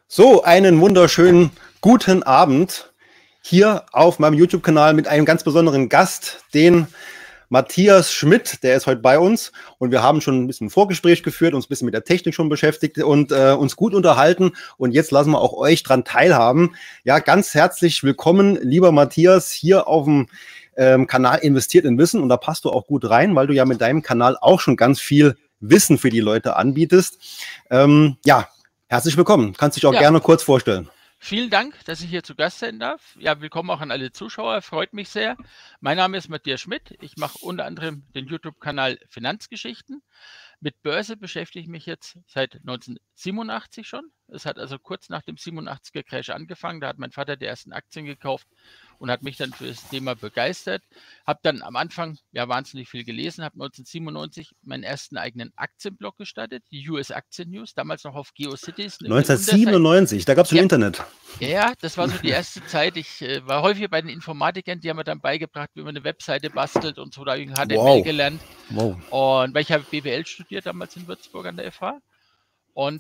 So, einen wunderschönen guten Abend hier auf meinem YouTube-Kanal mit einem ganz besonderen Gast, den Matthias Schmidt, der ist heute bei uns und wir haben schon ein bisschen ein Vorgespräch geführt, uns ein bisschen mit der Technik schon beschäftigt und uns gut unterhalten und jetzt lassen wir auch euch dran teilhaben. Ja, ganz herzlich willkommen, lieber Matthias, hier auf dem Kanal Investiert in Wissen und da passt du auch gut rein, weil du ja mit deinem Kanal auch schon ganz viel Wissen für die Leute anbietest. Ja, herzlich willkommen. Kannst dich auch Ja, gerne kurz vorstellen. vielen Dank, dass ich hier zu Gast sein darf. Ja, willkommen auch an alle Zuschauer, freut mich sehr. Mein Name ist Matthias Schmidt. Ich mache unter anderem den YouTube-Kanal Finanzgeschichten. Mit Börse beschäftige ich mich jetzt seit 1987 schon. Es hat also kurz nach dem 87er Crash angefangen. Da hat mein Vater die ersten Aktien gekauft und hat mich dann für das Thema begeistert. Habe dann am Anfang ja wahnsinnig viel gelesen, habe 1997 meinen ersten eigenen Aktienblog gestartet, die US Aktien News, damals noch auf GeoCities, eine Unterseite. 1997, da gab es schon Ja, Internet. ja, das war so die erste Zeit. Ich war häufig bei den Informatikern, die haben mir dann beigebracht, wie man eine Webseite bastelt und so. Da habe ich HTML Wow. gelernt. Wow. Und weil ich habe BWL studiert damals in Würzburg an der FH. Und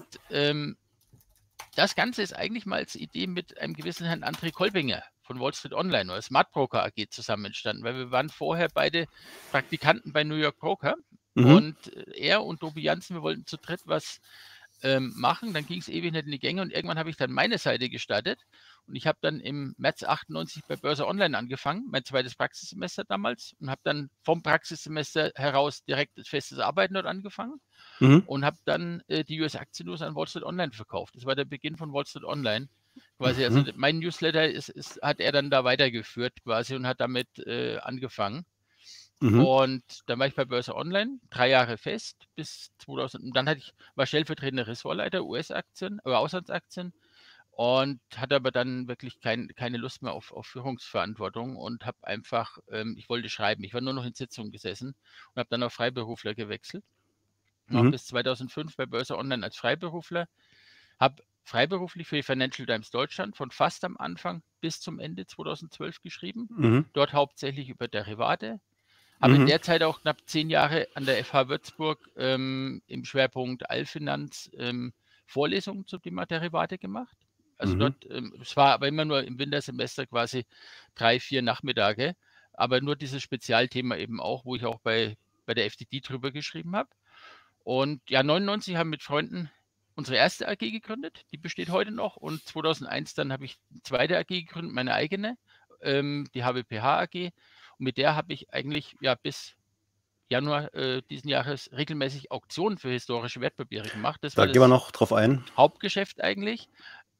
das Ganze ist eigentlich mal als Idee mit einem gewissen Herrn André Kolbinger von Wall Street Online oder Smart Broker AG zusammen entstanden, weil wir waren vorher beide Praktikanten bei New York Broker. Mhm. Und er und Tobi Jansen, wir wollten zu dritt was machen. Dann ging es ewig nicht in die Gänge und irgendwann habe ich dann meine Seite gestartet und ich habe dann im März 98 bei Börse Online angefangen, mein zweites Praxissemester damals und habe dann vom Praxissemester heraus direkt festes Arbeiten dort angefangen Mhm. und habe dann die US Aktien News an Wall Street Online verkauft. Das war der Beginn von Wall Street Online. Quasi, also Mhm. mein Newsletter hat er dann da weitergeführt quasi und hat damit angefangen. Mhm. Und dann war ich bei Börse Online 3 Jahre fest bis 2000. Und dann war stellvertretender Ressortleiter US-Aktien, Auslandsaktien und hatte aber dann wirklich keine Lust mehr auf Führungsverantwortung und habe einfach, ich wollte schreiben. Ich war nur noch in Sitzungen gesessen und habe dann auf Freiberufler gewechselt. Noch Mhm. bis 2005 bei Börse Online als Freiberufler. Habe freiberuflich für die Financial Times Deutschland von fast am Anfang bis zum Ende 2012 geschrieben. Mhm. Dort hauptsächlich über Derivate. Habe in Mhm. der Zeit auch knapp 10 Jahre an der FH Würzburg im Schwerpunkt Allfinanz Vorlesungen zum Thema Derivate gemacht. Also Mhm. dort, es war aber immer nur im Wintersemester quasi 3, 4 Nachmittage, aber nur dieses Spezialthema eben auch, wo ich auch bei der FDD drüber geschrieben habe. Und ja, 99 haben mit Freunden unsere erste AG gegründet, die besteht heute noch. Und 2001 dann habe ich eine zweite AG gegründet, meine eigene, die HWPH AG. Und mit der habe ich eigentlich ja bis Januar diesen Jahres regelmäßig Auktionen für historische Wertpapiere gemacht. Das Da war gehen wir das noch drauf ein. Hauptgeschäft eigentlich.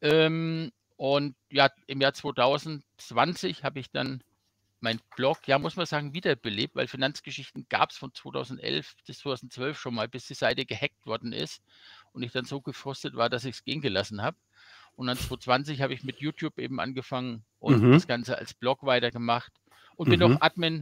Und ja, im Jahr 2020 habe ich dann mein Blog, ja, muss man sagen, wiederbelebt, weil Finanzgeschichten gab es von 2011 bis 2012 schon mal, bis die Seite gehackt worden ist und ich dann so gefrustet war, dass ich es gehen gelassen habe. Und dann 2020 habe ich mit YouTube eben angefangen und Mhm. das Ganze als Blog weitergemacht und bin Mhm. auch Admin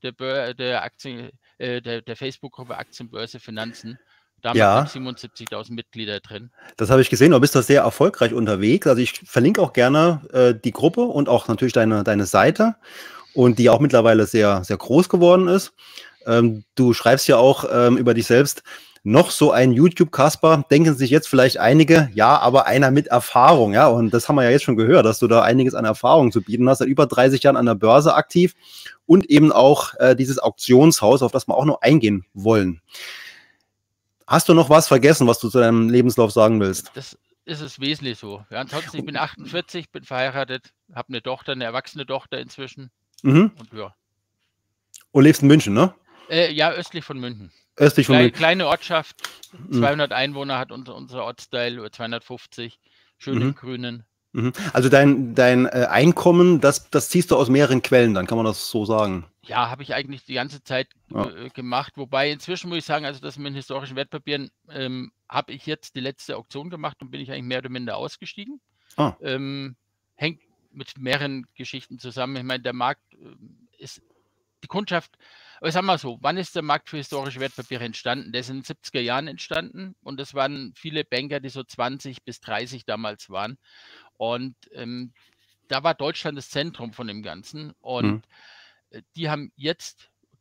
der Facebook-Gruppe Aktienbörse Finanzen. Da haben wir knapp Ja, 77.000 Mitglieder drin. das habe ich gesehen. Du bist da sehr erfolgreich unterwegs. Also ich verlinke auch gerne die Gruppe und auch natürlich deine Seite und die auch mittlerweile sehr, sehr groß geworden ist. Du schreibst ja auch über dich selbst, noch so ein YouTube-Kasper, denken sich jetzt vielleicht einige, ja, aber einer mit Erfahrung, ja, und das haben wir ja jetzt schon gehört, dass du da einiges an Erfahrung zu bieten hast, seit über 30 Jahren an der Börse aktiv und eben auch dieses Auktionshaus, auf das wir auch noch eingehen wollen. Hast du noch was vergessen, was du zu deinem Lebenslauf sagen willst? Das ist es wesentlich so. Ja, ansonsten, ich bin 48, bin verheiratet, habe eine Tochter, eine erwachsene Tochter inzwischen Mhm. und ja. Und lebst in München, ne? Ja, östlich von München. Östlich von München. Kleine Ortschaft, Mhm. 200 Einwohner hat unser Ortsteil, oder 250, schön im Mhm. Grünen. Mhm. Also dein Einkommen, das ziehst du aus mehreren Quellen, dann kann man das so sagen. Ja, habe ich eigentlich die ganze Zeit Ja. gemacht. Wobei inzwischen muss ich sagen, also das mit den historischen Wertpapieren habe ich jetzt die letzte Auktion gemacht und bin ich eigentlich mehr oder minder ausgestiegen. Ah. Hängt mit mehreren Geschichten zusammen. Ich meine, der Markt ist die Kundschaft, aber sagen wir so, wann ist der Markt für historische Wertpapiere entstanden? Der ist in den 70er Jahren entstanden und es waren viele Banker, die so 20 bis 30 damals waren. Und da war Deutschland das Zentrum von dem Ganzen. Und Mhm. die haben jetzt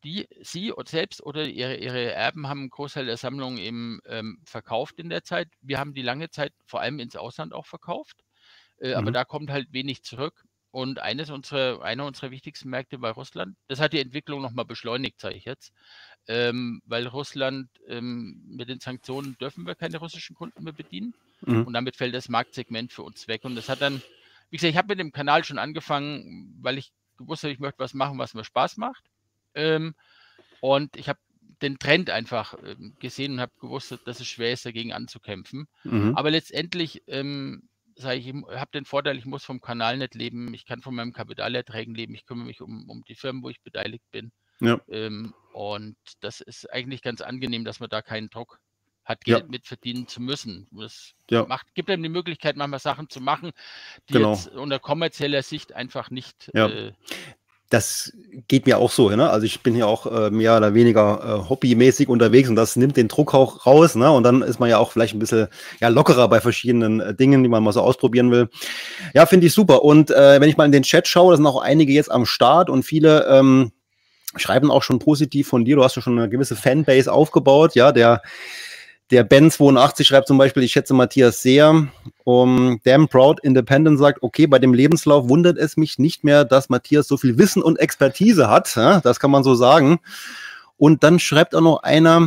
sie selbst oder ihre Erben haben einen Großteil der Sammlung eben verkauft in der Zeit. Wir haben die lange Zeit vor allem ins Ausland auch verkauft, aber Mhm. da kommt halt wenig zurück. Und einer unserer wichtigsten Märkte war Russland. Das hat die Entwicklung nochmal beschleunigt, sage ich jetzt, weil Russland mit den Sanktionen dürfen wir keine russischen Kunden mehr bedienen. Mhm. Und damit fällt das Marktsegment für uns weg. Und das hat dann, wie gesagt, ich habe mit dem Kanal schon angefangen, weil ich gewusst habe, ich möchte was machen, was mir Spaß macht. Und ich habe den Trend einfach gesehen und habe gewusst, dass es schwer ist, dagegen anzukämpfen. Mhm. Aber letztendlich sage ich, habe den Vorteil, ich muss vom Kanal nicht leben, ich kann von meinen Kapitalerträgen leben, ich kümmere mich um die Firmen, wo ich beteiligt bin. Ja. Und das ist eigentlich ganz angenehm, dass man da keinen Druck hat, Ja. Geld mitverdienen zu müssen. Das Ja. gibt einem die Möglichkeit, manchmal Sachen zu machen, die Genau. jetzt unter kommerzieller Sicht einfach nicht. Ja. Das geht mir auch so, ne? Also ich bin ja auch mehr oder weniger hobbymäßig unterwegs und das nimmt den Druck auch raus, ne? Und dann ist man ja auch vielleicht ein bisschen lockerer bei verschiedenen Dingen, die man mal so ausprobieren will. Ja, finde ich super. Und wenn ich mal in den Chat schaue, da sind auch einige jetzt am Start und viele schreiben auch schon positiv von dir. Du hast ja schon eine gewisse Fanbase aufgebaut, ja, der Ben82 schreibt zum Beispiel, ich schätze Matthias sehr. Damn Proud Independent sagt, okay, bei dem Lebenslauf wundert es mich nicht mehr, dass Matthias so viel Wissen und Expertise hat. Ja, das kann man so sagen. Und dann schreibt auch noch einer,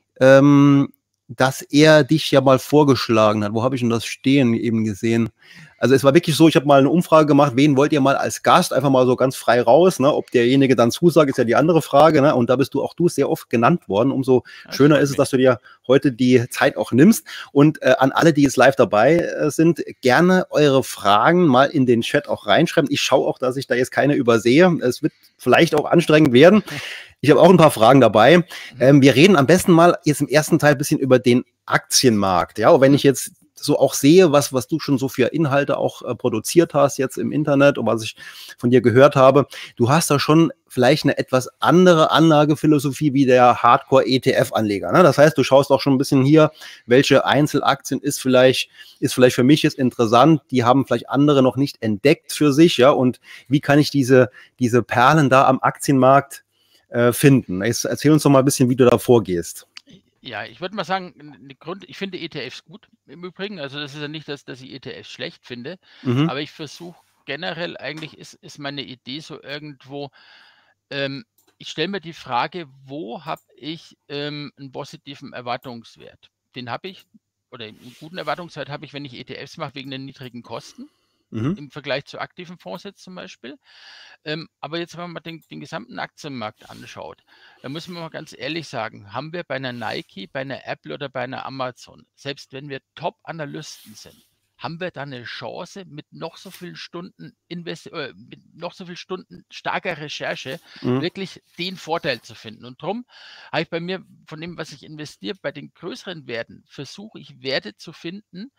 dass er dich ja mal vorgeschlagen hat. Wo habe ich denn das stehen eben gesehen? Also es war wirklich so, ich habe mal eine Umfrage gemacht, wen wollt ihr mal als Gast, einfach mal so ganz frei raus, ne? Ob derjenige dann zusagt, ist ja die andere Frage, ne? Und da bist du sehr oft genannt worden. Umso schöner ist es, dass du dir heute die Zeit auch nimmst. Und an alle, die jetzt live dabei sind, gerne eure Fragen mal in den Chat auch reinschreiben. Ich schaue auch, dass ich da jetzt keine übersehe. Es wird vielleicht auch anstrengend werden. Ich habe auch ein paar Fragen dabei. Wir reden am besten mal jetzt im ersten Teil ein bisschen über den Aktienmarkt. Ja, und wenn ich jetzt so auch sehe, was du schon so für Inhalte auch produziert hast jetzt im Internet und was ich von dir gehört habe, du hast da schon vielleicht eine etwas andere Anlagephilosophie wie der Hardcore-ETF-Anleger. Ne? Das heißt, du schaust auch schon ein bisschen hier, welche Einzelaktien ist vielleicht für mich jetzt interessant, die haben vielleicht andere noch nicht entdeckt für sich, ja, und wie kann ich diese Perlen da am Aktienmarkt finden? Jetzt erzähl uns doch mal ein bisschen, wie du da vorgehst. Ja, ich würde mal sagen, ich finde ETFs gut im Übrigen. Also das ist ja nicht, dass ich ETFs schlecht finde, aber ich versuche generell eigentlich, ist meine Idee so irgendwo, ich stelle mir die Frage, wo habe ich einen positiven Erwartungswert? Den habe ich, oder einen guten Erwartungswert habe ich, wenn ich ETFs mache, wegen den niedrigen Kosten. Im Vergleich zu aktiven Fonds jetzt zum Beispiel. Aber jetzt, wenn man mal den gesamten Aktienmarkt anschaut, da müssen wir mal ganz ehrlich sagen, haben wir bei einer Nike, bei einer Apple oder bei einer Amazon, selbst wenn wir Top-Analysten sind, haben wir da eine Chance, mit noch so vielen Stunden mit noch so vielen Stunden starker Recherche wirklich den Vorteil zu finden. Und darum habe ich bei mir, von dem, was ich investiere, bei den größeren Werten, versuche ich Werte zu finden,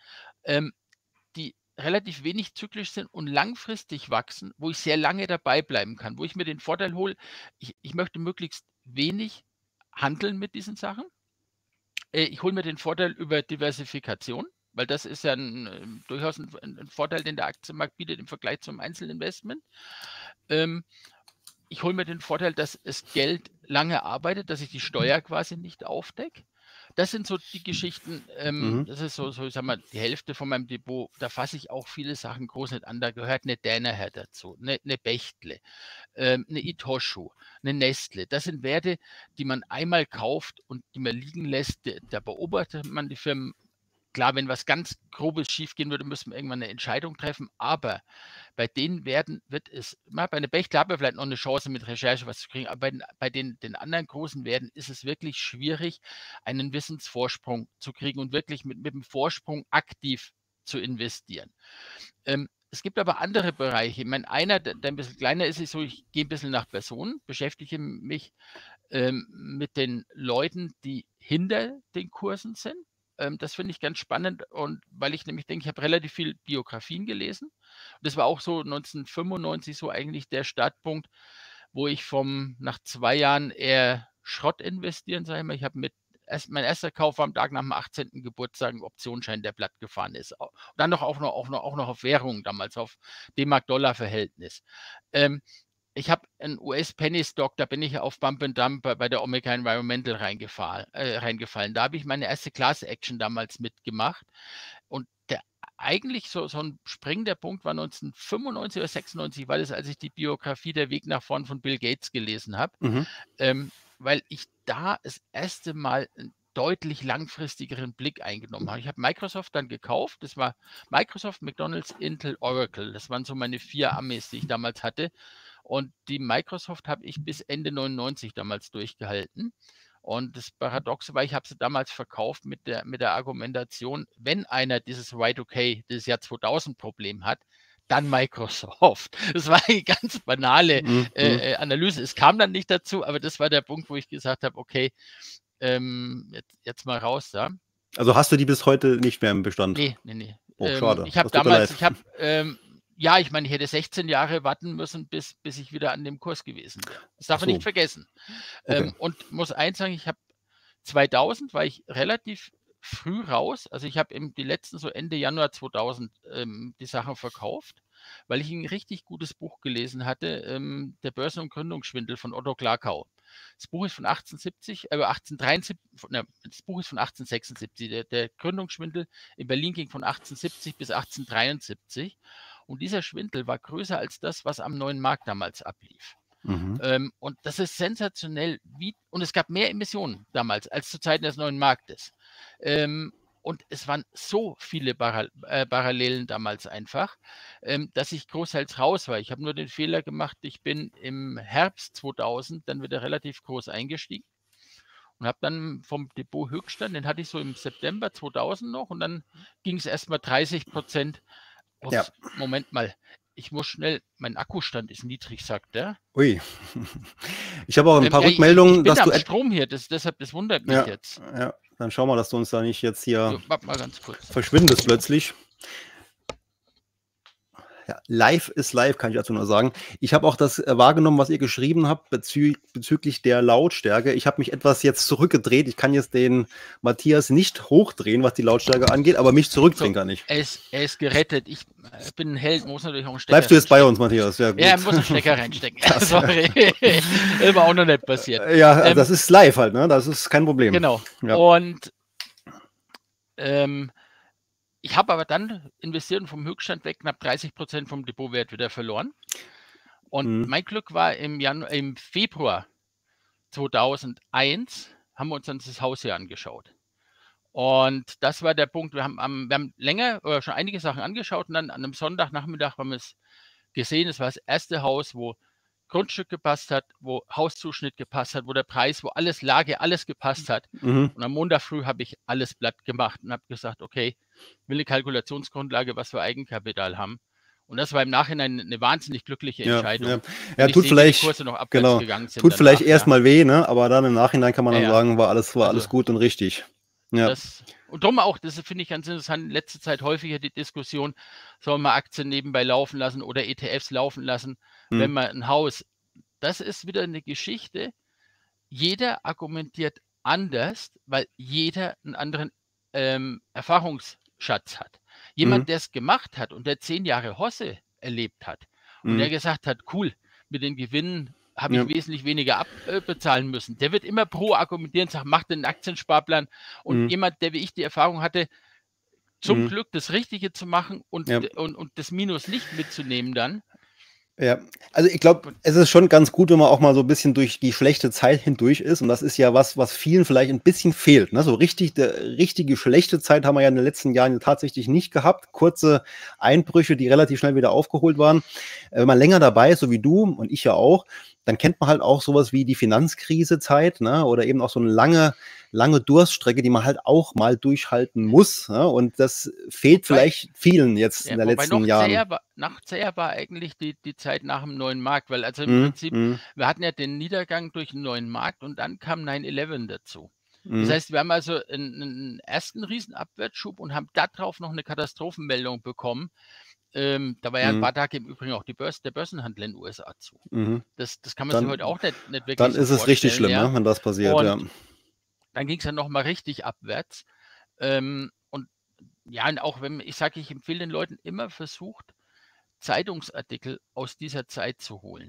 die relativ wenig zyklisch sind und langfristig wachsen, wo ich sehr lange dabei bleiben kann, wo ich mir den Vorteil hole, ich möchte möglichst wenig handeln mit diesen Sachen. Ich hole mir den Vorteil über Diversifikation, weil das ist ja durchaus ein Vorteil, den der Aktienmarkt bietet im Vergleich zum Einzelinvestment. Ich hole mir den Vorteil, dass das Geld lange arbeitet, dass ich die Steuer quasi nicht aufdecke. Das sind so die Geschichten, das ist so, ich sag mal, die Hälfte von meinem Depot. Da fasse ich auch viele Sachen groß nicht an. Da gehört eine Danaher dazu, eine Bechtle, eine Itoshu, eine Nestle. Das sind Werte, die man einmal kauft und die man liegen lässt. Da beobachtet man die Firmen. Klar, wenn was ganz Grobes schiefgehen würde, müssen wir irgendwann eine Entscheidung treffen. Aber bei den Werten wird es, bei einer Bechtle haben wir vielleicht noch eine Chance, mit Recherche was zu kriegen, aber bei den anderen großen Werten ist es wirklich schwierig, einen Wissensvorsprung zu kriegen und wirklich mit dem Vorsprung aktiv zu investieren. Es gibt aber andere Bereiche. Ich meine, einer, der ein bisschen kleiner ist, ist so, ich gehe ein bisschen nach Personen, beschäftige mich mit den Leuten, die hinter den Kursen sind. Das finde ich ganz spannend, und weil ich nämlich denke, ich habe relativ viel Biografien gelesen. Und das war auch so 1995 so eigentlich der Startpunkt, wo ich nach 2 Jahren eher Schrott investieren, sage ich mal. Ich habe mein erster Kauf war am Tag nach dem 18. Geburtstag, ein Optionsschein, der platt gefahren ist. Und dann auch noch auf Währung damals, auf D-Mark-Dollar-Verhältnis. ich habe einen US-Penny-Stock, da bin ich auf Bump and Dump bei der Omega Environmental reingefallen. Da habe ich meine erste Class-Action damals mitgemacht. Und eigentlich so ein springender Punkt war 1995 oder 96, war das, als ich die Biografie Der Weg nach vorn von Bill Gates gelesen habe, weil ich da das erste Mal einen deutlich langfristigeren Blick eingenommen habe. Ich habe Microsoft dann gekauft. Das war Microsoft, McDonald's, Intel, Oracle. Das waren so meine 4 Amis, die ich damals hatte. Und die Microsoft habe ich bis Ende 99 damals durchgehalten. Und das Paradoxe war, ich habe sie damals verkauft mit der Argumentation, wenn einer dieses Y2K, dieses Jahr 2000 Problem hat, dann Microsoft. Das war eine ganz banale Analyse. Es kam dann nicht dazu, aber das war der Punkt, wo ich gesagt habe, okay, jetzt mal raus da. Also hast du die bis heute nicht mehr im Bestand? Nee. Oh, schade. Ich habe damals, ja, ich meine, ich hätte 16 Jahre warten müssen, bis ich wieder an dem Kurs gewesen wäre. Das darf man nicht vergessen. Okay. Und muss eins sagen, ich habe 2000 war ich relativ früh raus. Also ich habe die letzten so Ende Januar 2000 die Sachen verkauft, weil ich ein richtig gutes Buch gelesen hatte, Der Börsen- und Gründungsschwindel von Otto Krakau. Das Buch ist von 1873, das Buch ist von 1876. Der Gründungsschwindel in Berlin ging von 1870 bis 1873. Und dieser Schwindel war größer als das, was am Neuen Markt damals ablief. Und das ist sensationell. Und es gab mehr Emissionen damals als zu Zeiten des Neuen Marktes. Und es waren so viele Parallelen damals einfach, dass ich großteils raus war. Ich habe nur den Fehler gemacht, ich bin im Herbst 2000 dann wieder relativ groß eingestiegen und habe dann vom Depot Höchststand, den hatte ich so im September 2000 noch, und dann ging es erstmal 30%. Ja. Moment mal, ich muss schnell, mein Akkustand ist niedrig, sagt er. Ui. Ich habe auch ein paar Rückmeldungen, ich bin dass du Strom hier, deshalb, das wundert mich jetzt. Ja, dann schau mal, dass du uns da nicht jetzt hier warte mal ganz kurz. Verschwindest plötzlich. Ja, live ist live, kann ich dazu nur sagen. Ich habe auch das wahrgenommen, was ihr geschrieben habt bezüglich der Lautstärke. Ich habe mich etwas jetzt zurückgedreht. Ich kann jetzt den Matthias nicht hochdrehen, was die Lautstärke angeht, aber mich zurückdrehen kann ich. Er ist gerettet. Ich bin ein Held, muss natürlich auch einen Stecker. Bleibst du jetzt bei uns, Matthias? Ja, gut. Ja, er muss einen Stecker reinstecken. Sorry. Das war auch noch nicht passiert. Ja, das ist live halt, ne? Das ist kein Problem. Genau. Ja. Und ich habe aber dann investiert und vom Höchststand weg knapp 30% vom Depotwert wieder verloren. Und mein Glück war im Februar 2001 haben wir uns dann das Haus hier angeschaut. Und das war der Punkt. Wir haben länger oder schon einige Sachen angeschaut und dann an einem Sonntagnachmittag haben wir es gesehen. Es war das erste Haus, wo Grundstück gepasst hat, wo Hauszuschnitt gepasst hat, wo der Preis, wo alles Lage, alles gepasst hat. Und am Montag früh habe ich alles platt gemacht und habe gesagt, okay, will eine Kalkulationsgrundlage, was wir Eigenkapital haben. Und das war im Nachhinein eine wahnsinnig glückliche Entscheidung. Ja, tut vielleicht, die Kurse noch abwärts gegangen sind tut vielleicht erstmal weh, ne? Aber dann im Nachhinein kann man dann sagen, war alles gut und richtig. Ja. Und darum auch, das finde ich ganz interessant, in letzter Zeit häufiger die Diskussion, soll man Aktien nebenbei laufen lassen oder ETFs laufen lassen, wenn man ein Haus, das ist wieder eine Geschichte, jeder argumentiert anders, weil jeder einen anderen Erfahrungsschatz hat. Jemand, der es gemacht hat und der 10 Jahre Hosse erlebt hat und der gesagt hat, cool, mit den Gewinnen habe ich wesentlich weniger abbezahlen müssen. Der wird immer pro argumentieren, sagt, mach den Aktiensparplan. Und jemand, der wie ich die Erfahrung hatte, zum Glück das Richtige zu machen und das Minus nicht mitzunehmen dann. Ja, also ich glaube, es ist schon ganz gut, wenn man auch mal so ein bisschen durch die schlechte Zeit hindurch ist. Und das ist ja was vielen vielleicht ein bisschen fehlt. Ne? So richtige schlechte Zeit haben wir ja in den letzten Jahren tatsächlich nicht gehabt. Kurze Einbrüche, die relativ schnell wieder aufgeholt waren. Wenn man länger dabei ist, so wie du und ich ja auch, dann kennt man halt auch sowas wie die Finanzkrisezeit, ne? Oder eben auch so eine lange Durststrecke, die man halt auch mal durchhalten muss. Ne? Und das fehlt vielleicht vielen jetzt in den letzten Jahren. Noch zäher war eigentlich die Zeit nach dem neuen Markt, weil also im Prinzip, wir hatten ja den Niedergang durch den neuen Markt und dann kam 9/11 dazu. Das heißt, wir haben also einen ersten riesen Abwärtsschub und haben darauf noch eine Katastrophenmeldung bekommen. Da war ja ein paar Tage im Übrigen auch der Börsenhandel in den USA zu. Das kann man sich heute auch nicht wirklich dann ist es richtig schlimm, ne, wenn das passiert. Und dann ging es dann nochmal richtig abwärts. Und ja, und auch wenn ich empfehle den Leuten immer versucht, Zeitungsartikel aus dieser Zeit zu holen.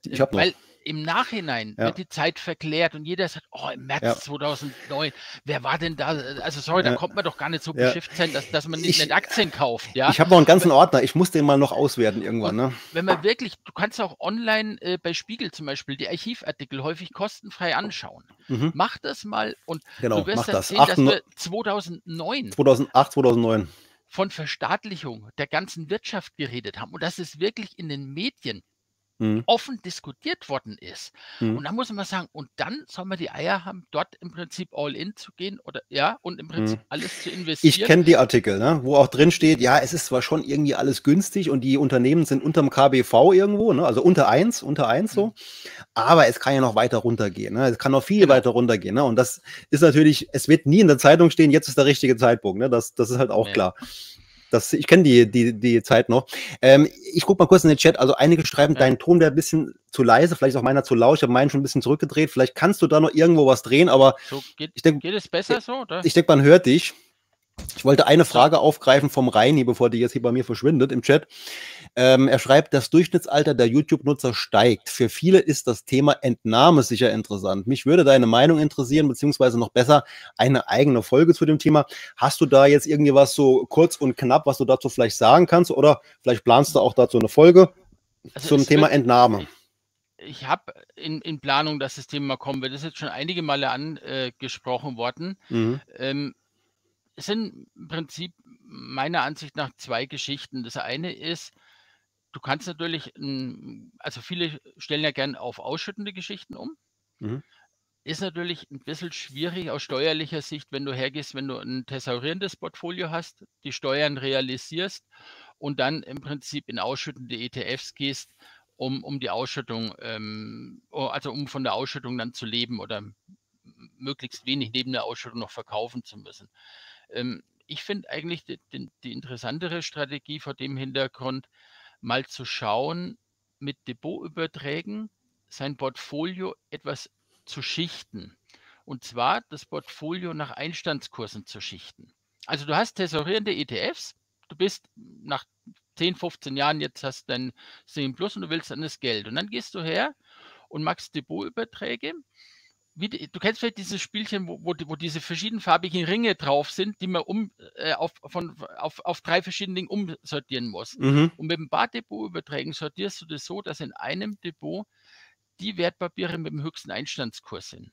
Ich habe noch. Weil im Nachhinein Ja. wird die Zeit verklärt und jeder sagt, oh, im März Ja. 2009, wer war denn da? Also sorry, da Ja. kommt man doch gar nicht so Ja. beschäftigt sein, dass man nicht Aktien kauft. Ja? Ich habe noch einen ganzen Ordner, ich muss den mal noch auswerten irgendwann. Und Ne? wenn man wirklich, du kannst auch online bei Spiegel zum Beispiel die Archivartikel häufig kostenfrei anschauen. Mhm. Mach das mal und Genau, du wirst mach dann das. sehen, dass wir 2009 2008, 2009. von Verstaatlichung der ganzen Wirtschaft geredet haben und dass es wirklich in den Medien Mhm. offen diskutiert worden ist. Mhm. Und da muss man sagen, und dann soll man die Eier haben, dort im Prinzip all in zu gehen oder ja, und im Prinzip alles zu Ich investieren. kenne die Artikel, ne, wo auch drin steht, ja, es ist zwar schon irgendwie alles günstig und die Unternehmen sind unterm KBV irgendwo, ne, also unter 1 so, aber es kann ja noch weiter runtergehen, ne, es kann noch viel Genau. weiter runtergehen, ne, und das ist natürlich, es wird nie in der Zeitung stehen, jetzt ist der richtige Zeitpunkt, ne, das ist halt auch klar. Ich kenne die Zeit noch. Ich gucke mal kurz in den Chat. Also einige schreiben, dein Ton wäre ein bisschen zu leise, vielleicht auch meiner zu laut. Ich habe meinen schon ein bisschen zurückgedreht. Vielleicht kannst du da noch irgendwo was drehen, aber so geht es besser so, oder? Ich denke, man hört dich. Ich wollte eine Frage aufgreifen vom Reini, bevor die jetzt hier bei mir verschwindet im Chat. Er schreibt, das Durchschnittsalter der YouTube-Nutzer steigt. Für viele ist das Thema Entnahme sicher interessant. Mich würde deine Meinung interessieren, beziehungsweise noch besser eine eigene Folge zu dem Thema. Hast du da jetzt irgendwie was so kurz und knapp, was du dazu vielleicht sagen kannst? Oder vielleicht planst du auch dazu eine Folge zum Thema Entnahme? Ich habe in Planung, dass das Thema kommen wird. Das ist jetzt schon einige Male angesprochen worden. Es sind im Prinzip meiner Ansicht nach zwei Geschichten. Das eine ist, du kannst natürlich, also viele stellen ja gern auf ausschüttende Geschichten um. Ist natürlich ein bisschen schwierig aus steuerlicher Sicht, wenn du hergehst, wenn du ein thesaurierendes Portfolio hast, die Steuern realisierst und dann im Prinzip in ausschüttende ETFs gehst, um die Ausschüttung, also um von der Ausschüttung dann zu leben oder möglichst wenig neben der Ausschüttung noch verkaufen zu müssen. Ich finde eigentlich die interessantere Strategie vor dem Hintergrund, mal zu schauen, mit Depotüberträgen sein Portfolio etwas zu schichten. Und zwar das Portfolio nach Einstandskursen zu schichten. Also du hast tesorierende ETFs, du bist nach 10, 15 Jahren, jetzt hast du dein 10 Plus und du willst dann das Geld. Und dann gehst du her und machst Depotüberträge. Du kennst vielleicht dieses Spielchen, wo diese verschiedenfarbigen Ringe drauf sind, die man auf 3 verschiedene Dinge umsortieren muss. Und mit dem Bardepot-Überträgen sortierst du das so, dass in einem Depot die Wertpapiere mit dem höchsten Einstandskurs sind.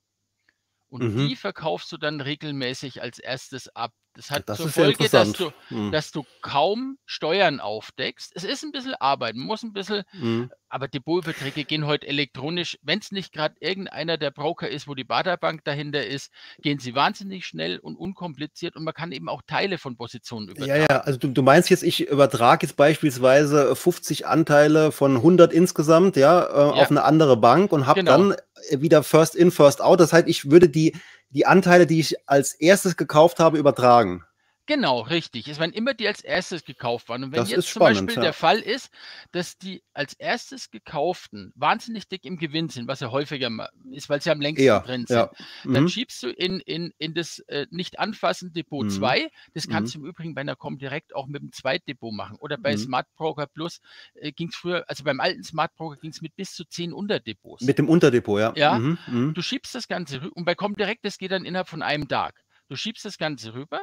Und die verkaufst du dann regelmäßig als erstes ab. Das hat zur Folge, dass du kaum Steuern aufdeckst. Es ist ein bisschen Arbeit, man muss ein bisschen, aber Depotüberträge gehen heute elektronisch. Wenn es nicht gerade irgendeiner der Broker ist, wo die Baderbank dahinter ist, gehen sie wahnsinnig schnell und unkompliziert und man kann eben auch Teile von Positionen übertragen. Ja, also du meinst jetzt, ich übertrage jetzt beispielsweise 50 Anteile von 100 insgesamt, auf eine andere Bank und habe dann wieder First in, First out. Das heißt, ich würde die Anteile, die ich als erstes gekauft habe, übertragen. Genau, richtig. Es werden immer die als erstes gekauft waren. Und wenn Das jetzt ist zum spannend, Beispiel der Fall ist, dass die als erstes gekauften wahnsinnig dick im Gewinn sind, was ja häufiger ist, weil sie am längsten drin sind, dann schiebst du in das nicht anfassen Depot 2. Das kannst du im Übrigen bei einer Comdirect auch mit dem Zweitdepot machen. Oder bei Smart Broker Plus ging es früher, also beim alten Smart Broker ging es mit bis zu 10 Unterdepots. Mit dem Unterdepot, ja. Ja, du schiebst das Ganze rüber und bei Comdirect, das geht dann innerhalb von einem Tag. Du schiebst das Ganze rüber.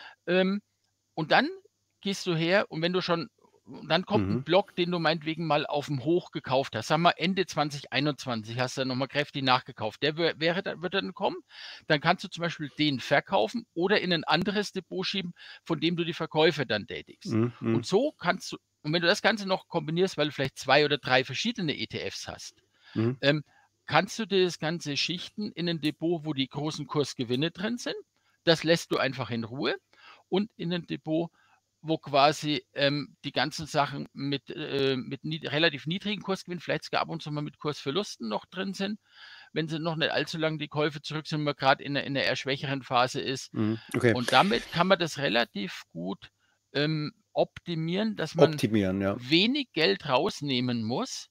Und dann gehst du her und wenn du schon, dann kommt ein Block, den du meinetwegen mal auf dem Hoch gekauft hast. Sagen wir Ende 2021 hast du dann nochmal kräftig nachgekauft. Der wird dann kommen. Dann kannst du zum Beispiel den verkaufen oder in ein anderes Depot schieben, von dem du die Verkäufe dann tätigst. Und so kannst du, und wenn du das Ganze noch kombinierst, weil du vielleicht 2 oder 3 verschiedene ETFs hast, kannst du dir das Ganze schichten in ein Depot, wo die großen Kursgewinne drin sind. Das lässt du einfach in Ruhe. Und in ein Depot, wo quasi die ganzen Sachen mit relativ niedrigen Kursgewinnen, vielleicht sogar ab und zu mal mit Kursverlusten noch drin sind, wenn sie noch nicht allzu lange die Käufe zurück sind, wenn man gerade in einer eher schwächeren Phase ist. Und damit kann man das relativ gut optimieren, dass man wenig Geld rausnehmen muss,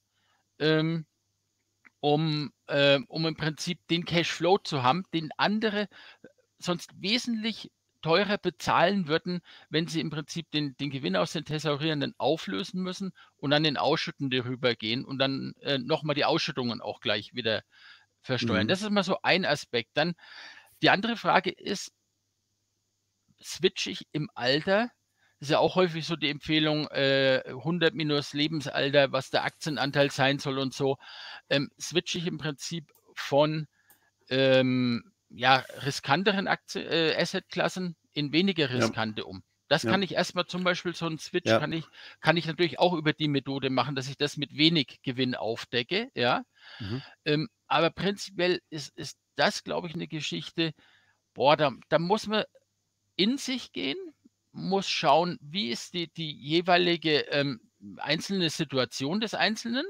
um im Prinzip den Cashflow zu haben, den andere sonst wesentlich teurer bezahlen würden, wenn sie im Prinzip den Gewinn aus den Thesaurierenden auflösen müssen und dann den Ausschüttende rübergehen und dann nochmal die Ausschüttungen auch gleich wieder versteuern. Das ist mal so ein Aspekt. Dann die andere Frage ist, switche ich im Alter? Das ist ja auch häufig so die Empfehlung, 100 minus Lebensalter, was der Aktienanteil sein soll und so. Switche ich im Prinzip von riskanteren Assetklassen in weniger riskante um. Das kann ich erstmal zum Beispiel, so einen Switch kann ich natürlich auch über die Methode machen, dass ich das mit wenig Gewinn aufdecke, ja. Aber prinzipiell ist das, glaube ich, eine Geschichte, da muss man in sich gehen, muss schauen, wie ist die jeweilige einzelne Situation des Einzelnen.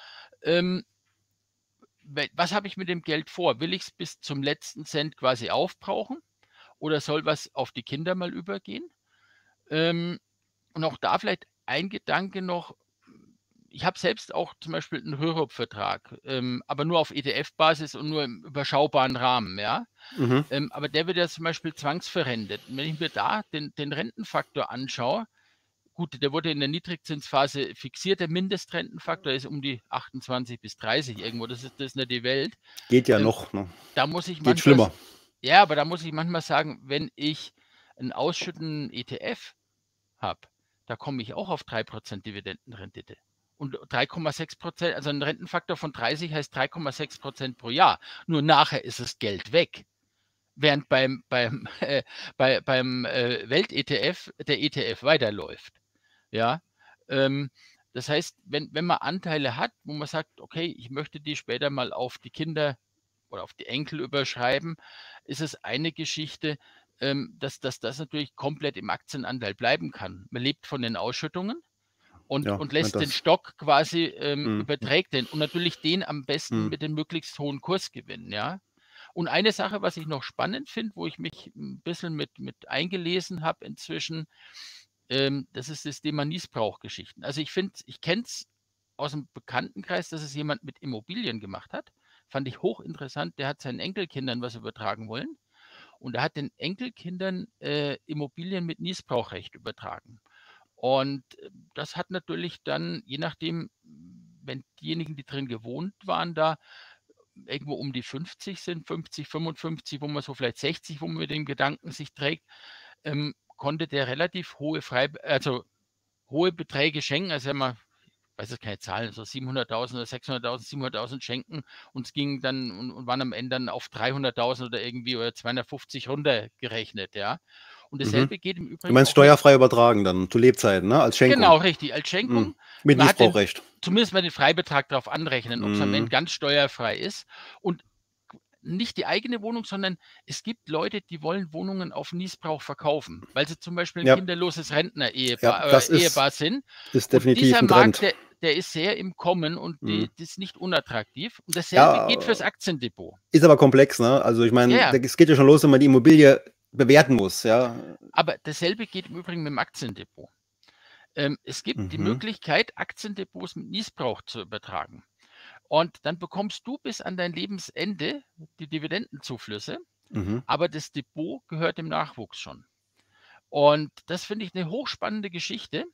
Was habe ich mit dem Geld vor? Will ich es bis zum letzten Cent quasi aufbrauchen oder soll was auf die Kinder mal übergehen? Und auch da vielleicht ein Gedanke noch. Ich habe selbst auch zum Beispiel einen Rürup-Vertrag, aber nur auf ETF-Basis und nur im überschaubaren Rahmen, ja. Aber der wird ja zum Beispiel zwangsverrentet. Und wenn ich mir da den Rentenfaktor anschaue, gut, der wurde in der Niedrigzinsphase fixiert, der Mindestrentenfaktor ist um die 28 bis 30 irgendwo, das ist nicht die Welt. Geht ja noch, ne? Da muss ich Geht schlimmer. Ja, aber da muss ich manchmal sagen, wenn ich einen ausschüttenden ETF habe, da komme ich auch auf 3% Dividendenrendite. Und 3,6%, also ein Rentenfaktor von 30 heißt 3,6% pro Jahr. Nur nachher ist das Geld weg. Während beim Welt-ETF der ETF weiterläuft. Ja, das heißt, wenn man Anteile hat, wo man sagt, okay, ich möchte die später mal auf die Kinder oder auf die Enkel überschreiben, ist es eine Geschichte, dass das natürlich komplett im Aktienanteil bleiben kann. Man lebt von den Ausschüttungen und lässt den Stock quasi, überträgt den und natürlich den am besten mit dem möglichst hohen Kursgewinn, ja. Und eine Sache, was ich noch spannend finde, wo ich mich ein bisschen mit eingelesen habe inzwischen, das ist das Thema Nießbrauchgeschichten. Also ich kenne es aus dem Bekanntenkreis, dass es jemand mit Immobilien gemacht hat. Fand ich hochinteressant. Der hat seinen Enkelkindern was übertragen wollen und er hat den Enkelkindern Immobilien mit Nießbrauchrecht übertragen. Und das hat natürlich dann, je nachdem, wenn diejenigen, die drin gewohnt waren, da irgendwo um die 50 sind, 50, 55, wo man so vielleicht 60, wo man mit dem Gedanken sich trägt, konnte der relativ hohe hohe Beträge schenken. Also ich weiß jetzt keine Zahlen, so 700.000 oder 600.000, 700.000 schenken und es ging dann und waren am Ende dann auf 300.000 oder irgendwie oder 250 runtergerechnet, ja. Und dasselbe geht im Übrigen. Du meinst steuerfrei übertragen dann zu Lebzeiten, ne? Als Schenkung. Genau, richtig, als Schenkung. Mit Nießbrauchrecht. Zumindest mal den Freibetrag darauf anrechnen, ob es am Ende ganz steuerfrei ist. Und nicht die eigene Wohnung, sondern es gibt Leute, die wollen Wohnungen auf Nießbrauch verkaufen, weil sie zum Beispiel ein kinderloses Rentner-Ehepaar sind. Ist definitiv und dieser ein Trend. Markt, der ist sehr im Kommen und das ist nicht unattraktiv. Und dasselbe geht fürs Aktiendepot. Ist aber komplex, ne? Also ich meine, es geht ja schon los, wenn man die Immobilie bewerten muss, ja. Aber dasselbe geht im Übrigen mit dem Aktiendepot. Es gibt die Möglichkeit, Aktiendepots mit Nießbrauch zu übertragen. Und dann bekommst du bis an dein Lebensende die Dividendenzuflüsse, aber das Depot gehört dem Nachwuchs schon. Und das finde ich eine hochspannende Geschichte,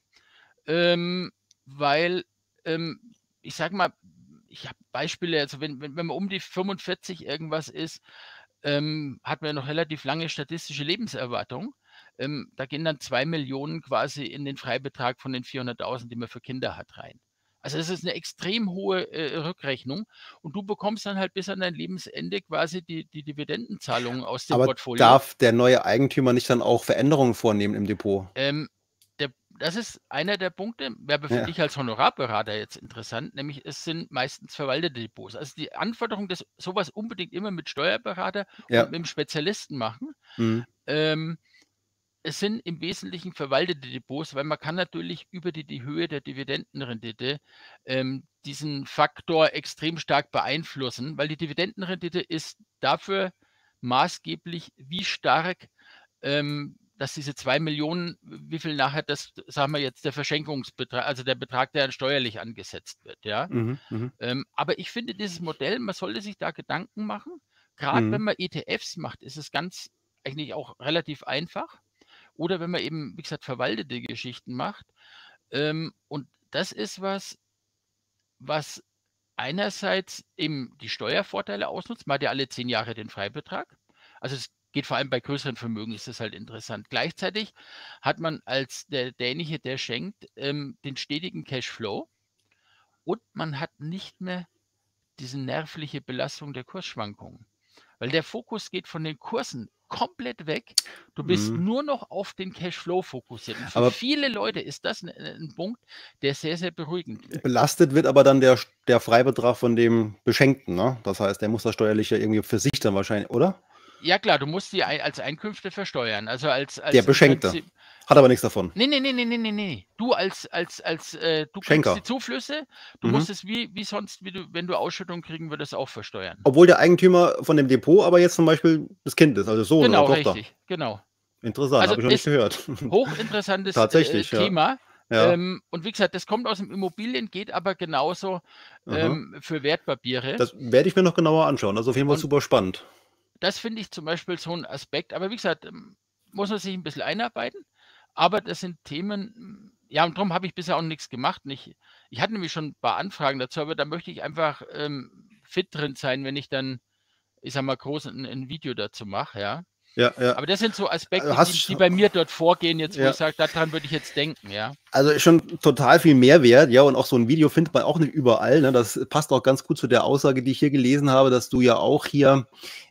weil, ich sage mal, ich habe Beispiele, also wenn man um die 45 irgendwas ist, hat man ja noch relativ lange statistische Lebenserwartung. Da gehen dann 2 Millionen quasi in den Freibetrag von den 400.000, die man für Kinder hat, rein. Also das ist eine extrem hohe Rückrechnung und du bekommst dann halt bis an dein Lebensende quasi die Dividendenzahlungen aus dem Portfolio. Aber darf der neue Eigentümer nicht dann auch Veränderungen vornehmen im Depot? Das ist einer der Punkte, wäre für dich als Honorarberater jetzt interessant, nämlich es sind meistens verwaltete Depots. Also die Anforderung, dass sowas unbedingt immer mit Steuerberater und mit einem Spezialisten machen, es sind im Wesentlichen verwaltete Depots, weil man kann natürlich über die Höhe der Dividendenrendite diesen Faktor extrem stark beeinflussen, weil die Dividendenrendite ist dafür maßgeblich, wie stark dass diese 2 Millionen, wie viel nachher das, sagen wir jetzt, der Verschenkungsbetrag, also der Betrag, der dann steuerlich angesetzt wird, ja. Aber ich finde dieses Modell, man sollte sich da Gedanken machen. Gerade wenn man ETFs macht, ist es ganz eigentlich auch relativ einfach. Oder wenn man eben, wie gesagt, verwaltete Geschichten macht. Und das ist was einerseits eben die Steuervorteile ausnutzt. Man hat ja alle 10 Jahre den Freibetrag. Also es geht vor allem bei größeren Vermögen, ist das halt interessant. Gleichzeitig hat man als derjenige, der schenkt, den stetigen Cashflow und man hat nicht mehr diese nervliche Belastung der Kursschwankungen. Weil der Fokus geht von den Kursen komplett weg. Du bist nur noch auf den Cashflow fokussiert. Und für Aber viele Leute ist das ein Punkt, der sehr, sehr beruhigend wirkt. belastet wird aber dann der Freibetrag von dem Beschenkten, ne? Das heißt, der muss das steuerlich ja irgendwie für sich dann wahrscheinlich, oder? Ja klar, du musst die als Einkünfte versteuern. Also als Der im Beschenkte. Prinzip. Hat aber nichts davon. Nee. Du du kriegst Schenker. die Zuflüsse, du Mhm. musst es wie sonst, wenn du Ausschüttung kriegen würdest, auch versteuern. Obwohl der Eigentümer von dem Depot aber jetzt zum Beispiel das Kind ist, also Sohn Genau, oder Tochter. richtig, genau. Interessant, Also habe ich noch nicht ist gehört. hochinteressantes Tatsächlich, ja. Thema. Ja. Und wie gesagt, das kommt aus dem Immobilien, geht aber genauso Aha. für Wertpapiere. Das werde ich mir noch genauer anschauen. Das ist auf jeden Fall Und super spannend. das finde ich zum Beispiel so ein Aspekt. Aber wie gesagt, muss man sich ein bisschen einarbeiten. Aber das sind Themen, ja, und darum habe ich bisher auch nichts gemacht. Und ich hatte nämlich schon ein paar Anfragen dazu, aber da möchte ich einfach fit drin sein, wenn ich dann, ich sag mal, groß ein Video dazu mache, ja. Ja, ja. Aber das sind so Aspekte, Hast, die bei mir dort vorgehen, jetzt wo ja. ich sage, daran würde ich jetzt denken, ja. Also schon total viel Mehrwert, ja, und auch so ein Video findet man auch nicht überall. Ne? Das passt auch ganz gut zu der Aussage, die ich hier gelesen habe, dass du ja auch hier,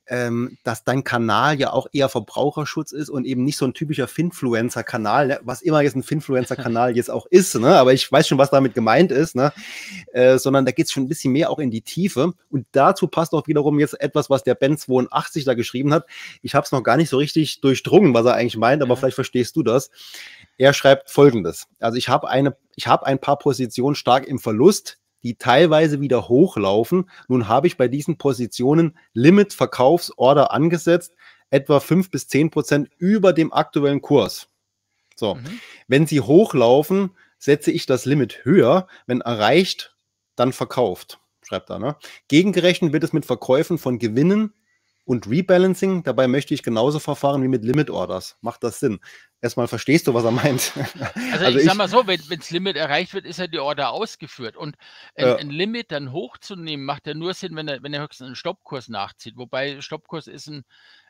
dass dein Kanal ja auch eher Verbraucherschutz ist und eben nicht so ein typischer Finfluencer-Kanal, ne? Was immer jetzt ein Finfluencer-Kanal jetzt auch ist, ne? Aber ich weiß schon, was damit gemeint ist, ne? Sondern da geht es schon ein bisschen mehr auch in die Tiefe. Und dazu passt auch wiederum jetzt etwas, was der Ben82 da geschrieben hat. Ich habe es noch gar nicht so richtig durchdrungen, was er eigentlich meint, aber vielleicht verstehst du das. Er schreibt Folgendes. Also ich habe ein paar Positionen stark im Verlust, die teilweise wieder hochlaufen. Nun habe ich bei diesen Positionen Limit-Verkaufsorder angesetzt, etwa 5-10% über dem aktuellen Kurs. So, wenn sie hochlaufen, setze ich das Limit höher. Wenn erreicht, dann verkauft, schreibt er. Ne? Gegengerechnet wird es mit Verkäufen von Gewinnen und Rebalancing. Dabei möchte ich genauso verfahren wie mit Limit Orders. Macht das Sinn? Erstmal verstehst du, was er meint. Also ich sag mal so, wenn das Limit erreicht wird, ist ja die Order ausgeführt. Und ein Limit dann hochzunehmen, macht ja nur Sinn, wenn er höchstens einen Stoppkurs nachzieht. Wobei Stoppkurs ist ein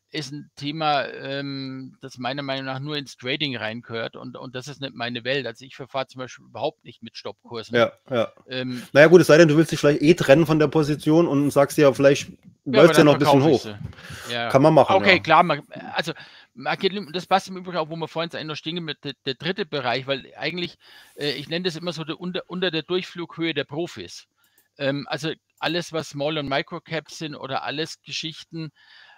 Thema, das meiner Meinung nach nur ins Trading reingehört und das ist nicht meine Welt. Also ich verfahre zum Beispiel überhaupt nicht mit Stoppkursen. Ja. Naja gut, es sei denn, du willst dich vielleicht trennen von der Position und sagst ja, vielleicht läuft es ja noch ein bisschen hoch. Ja. Kann man machen. Okay, klar. Also das passt im Übrigen auch, wo wir vorhin eigentlich noch stehen mit der dritte Bereich, weil eigentlich, ich nenne das immer so unter der Durchflughöhe der Profis. Also alles, was Small- und Microcaps sind oder alles Geschichten,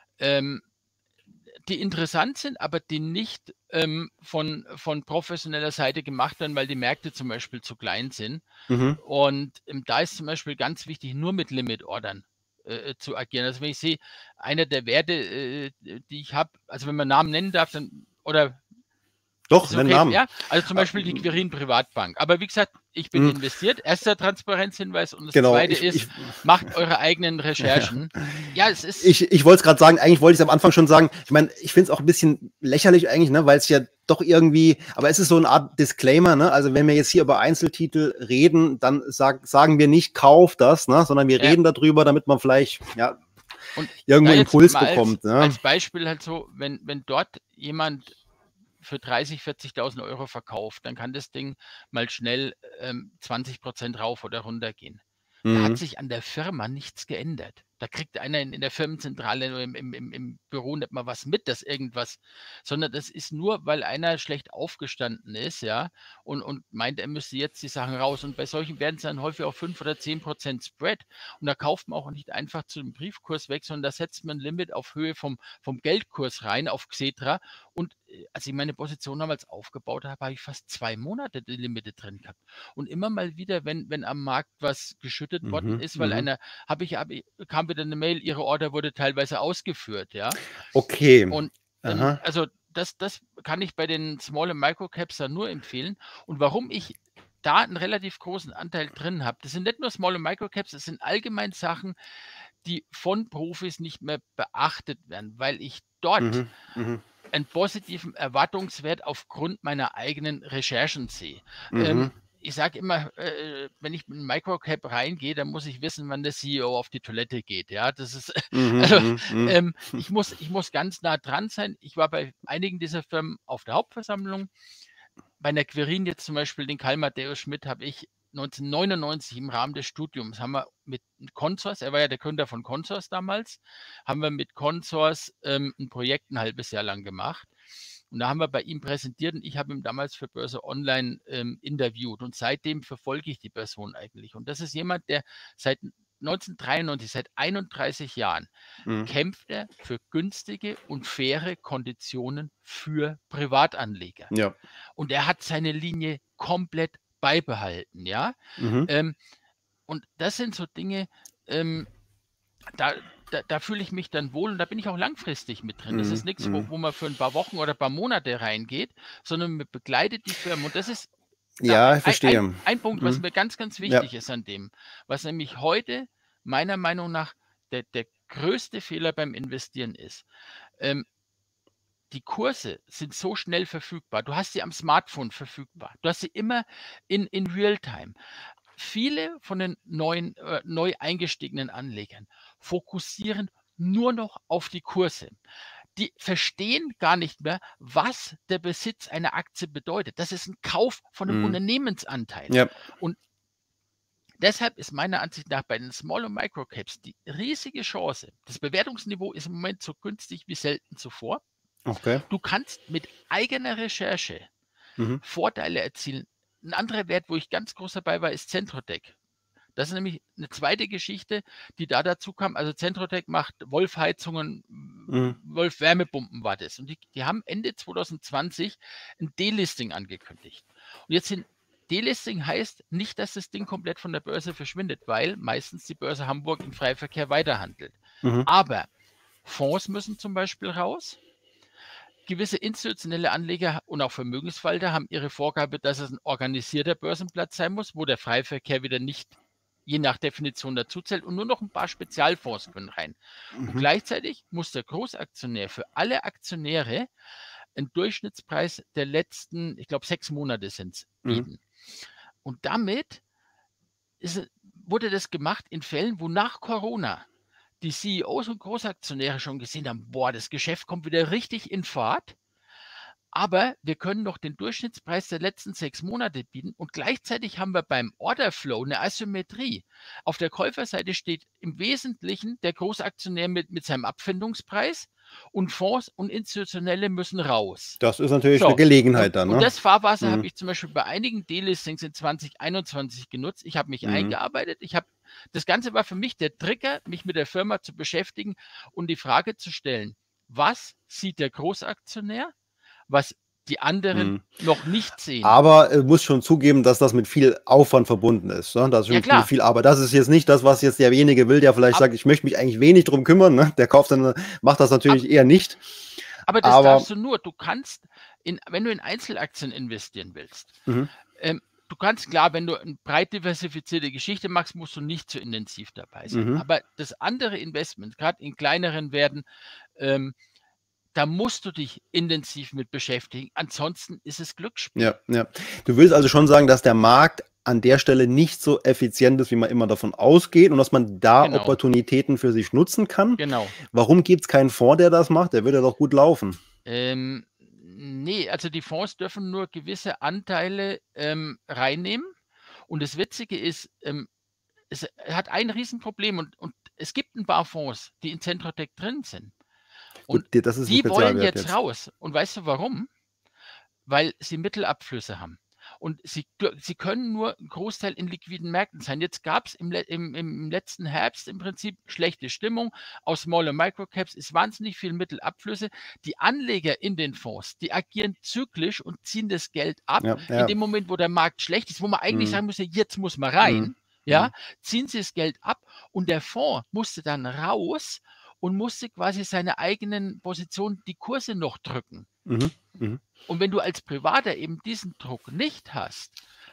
die interessant sind, aber die nicht von professioneller Seite gemacht werden, weil die Märkte zum Beispiel zu klein sind. Und da ist zum Beispiel ganz wichtig, nur mit Limit-Ordern zu agieren. Also wenn ich sehe, einer der Werte, die ich habe, also wenn man Namen nennen darf, dann, oder doch, okay, Namen. Ja, also zum Beispiel die Quirin Privatbank. Aber wie gesagt, ich bin investiert. Erster Transparenzhinweis und das zweite ist, macht eure eigenen Recherchen. Ja, es ist. Ich wollte es gerade sagen, eigentlich wollte ich es am Anfang schon sagen. Ich meine, ich finde es auch ein bisschen lächerlich eigentlich, ne, weil es ja doch irgendwie, aber es ist so eine Art Disclaimer, ne? Also wenn wir jetzt hier über Einzeltitel reden, dann sagen wir nicht, kauf das, ne, sondern wir reden darüber, damit man vielleicht irgendwo Impuls bekommt. Ne? Als Beispiel halt so, wenn dort jemand für 30.000, 40.000 Euro verkauft, dann kann das Ding mal schnell 20% rauf oder runter gehen. Da hat sich an der Firma nichts geändert. Da kriegt einer in der Firmenzentrale oder im Büro nicht mal was mit, dass irgendwas, sondern das ist nur, weil einer schlecht aufgestanden ist, ja, und meint, er müsste jetzt die Sachen raus. Und bei solchen werden es dann häufig auch 5 oder 10% Spread. Und da kauft man auch nicht einfach zu dem Briefkurs weg, sondern da setzt man ein Limit auf Höhe vom Geldkurs rein, auf Xetra. Und als ich meine Position damals aufgebaut habe, habe ich fast 2 Monate die Limite drin gehabt. Und immer mal wieder, wenn am Markt was geschüttet worden ist, weil kam wieder eine Mail, Ihre Order wurde teilweise ausgeführt, ja. Okay. Und also das kann ich bei den Small- und Microcaps dann nur empfehlen. Und warum ich da einen relativ großen Anteil drin habe, das sind nicht nur Small- und Microcaps, das sind allgemein Sachen, die von Profis nicht mehr beachtet werden, weil ich dort einen positiven Erwartungswert aufgrund meiner eigenen Recherchen sehe. Ich sage immer, wenn ich in Microcap reingehe, dann muss ich wissen, wann der CEO auf die Toilette geht. Ja, das ist, ich muss ganz nah dran sein. Ich war bei einigen dieser Firmen auf der Hauptversammlung. Bei einer Quirin jetzt zum Beispiel, den Karl Matthäus Schmidt, habe ich 1999 im Rahmen des Studiums, haben wir mit Consors, er war ja der Gründer von Consors damals, haben wir mit Consors ein Projekt ein halbes Jahr lang gemacht. Und da haben wir bei ihm präsentiert und ich habe ihn damals für Börse Online interviewt. Und seitdem verfolge ich die Person eigentlich. Und das ist jemand, der seit 1993, seit 31 Jahren, kämpft er für günstige und faire Konditionen für Privatanleger. Ja. Und er hat seine Linie komplett beibehalten, ja. Und das sind so Dinge, da fühle ich mich dann wohl und da bin ich auch langfristig mit drin. Das ist nichts, wo man für ein paar Wochen oder ein paar Monate reingeht, sondern man begleitet die Firmen. Und das ist ja, ich verstehe. Ein Punkt, was mir ganz, ganz wichtig ist an dem, was nämlich heute meiner Meinung nach der größte Fehler beim Investieren ist. Die Kurse sind so schnell verfügbar. Du hast sie am Smartphone verfügbar. Du hast sie immer in Realtime. Viele von den neu eingestiegenen Anlegern fokussieren nur noch auf die Kurse. Die verstehen gar nicht mehr, was der Besitz einer Aktie bedeutet. Das ist ein Kauf von einem Unternehmensanteil. Ja. Und deshalb ist meiner Ansicht nach bei den Small- und Microcaps die riesige Chance. Das Bewertungsniveau ist im Moment so günstig wie selten zuvor. Okay. Du kannst mit eigener Recherche Vorteile erzielen. Ein anderer Wert, wo ich ganz groß dabei war, ist Centrotec. Das ist nämlich eine zweite Geschichte, die da dazu kam. Also Centrotec macht Wolf-Heizungen, Wolf-Wärmepumpen war das. Und die haben Ende 2020 ein Delisting angekündigt. Und jetzt sind Delisting heißt nicht, dass das Ding komplett von der Börse verschwindet, weil meistens die Börse Hamburg im Freiverkehr weiterhandelt. Aber Fonds müssen zum Beispiel raus. Gewisse institutionelle Anleger und auch Vermögensverwalter haben ihre Vorgabe, dass es ein organisierter Börsenplatz sein muss, wo der Freiverkehr wieder nicht je nach Definition dazuzählt und nur noch ein paar Spezialfonds können rein. Und gleichzeitig muss der Großaktionär für alle Aktionäre einen Durchschnittspreis der letzten, ich glaube 6 Monate sind es, bieten. Und damit wurde das gemacht in Fällen, wo nach Corona die CEOs und Großaktionäre schon gesehen haben, boah, das Geschäft kommt wieder richtig in Fahrt, aber wir können noch den Durchschnittspreis der letzten 6 Monate bieten und gleichzeitig haben wir beim Orderflow eine Asymmetrie. Auf der Käuferseite steht im Wesentlichen der Großaktionär mit seinem Abfindungspreis und Fonds und Institutionelle müssen raus. Das ist natürlich eine Gelegenheit dann. Und das Fahrwasser habe ich zum Beispiel bei einigen Delistings in 2021 genutzt. Ich habe mich eingearbeitet. Das Ganze war für mich der Trigger, mich mit der Firma zu beschäftigen und die Frage zu stellen, was sieht der Großaktionär, was die anderen noch nicht sehen. Aber muss schon zugeben, dass das mit viel Aufwand verbunden ist. Ne? Das ist schon viel Arbeit. Das ist jetzt nicht das, was jetzt derjenige will, der vielleicht sagt, ich möchte mich eigentlich wenig drum kümmern. Ne? Der kauft dann, macht das natürlich eher nicht. Aber das darfst du nur. Du kannst, wenn du in Einzelaktien investieren willst, du kannst, klar, wenn du eine breit diversifizierte Geschichte machst, musst du nicht so intensiv dabei sein. Aber das andere Investment, gerade in kleineren Werten, da musst du dich intensiv mit beschäftigen. Ansonsten ist es Glücksspiel. Ja. Du willst also schon sagen, dass der Markt an der Stelle nicht so effizient ist, wie man immer davon ausgeht und dass man da Opportunitäten für sich nutzen kann. Genau. Warum gibt es keinen Fonds, der das macht? Der würde ja doch gut laufen. Nee, also die Fonds dürfen nur gewisse Anteile reinnehmen. Und das Witzige ist, es hat ein Riesenproblem und es gibt ein paar Fonds, die in Centrotec drin sind. Und die wollen jetzt raus. Und weißt du warum? Weil sie Mittelabflüsse haben. Und sie können nur ein Großteil in liquiden Märkten sein. Jetzt gab es im letzten Herbst im Prinzip schlechte Stimmung. Aus Small- und Microcaps ist wahnsinnig viel Mittelabflüsse. Die Anleger in den Fonds, die agieren zyklisch und ziehen das Geld ab. In dem Moment, wo der Markt schlecht ist, wo man eigentlich sagen müsste, jetzt muss man rein, ziehen sie das Geld ab und der Fonds musste dann raus und musste quasi seine eigenen Positionen, die Kurse noch drücken. Und wenn du als Privater eben diesen Druck nicht hast,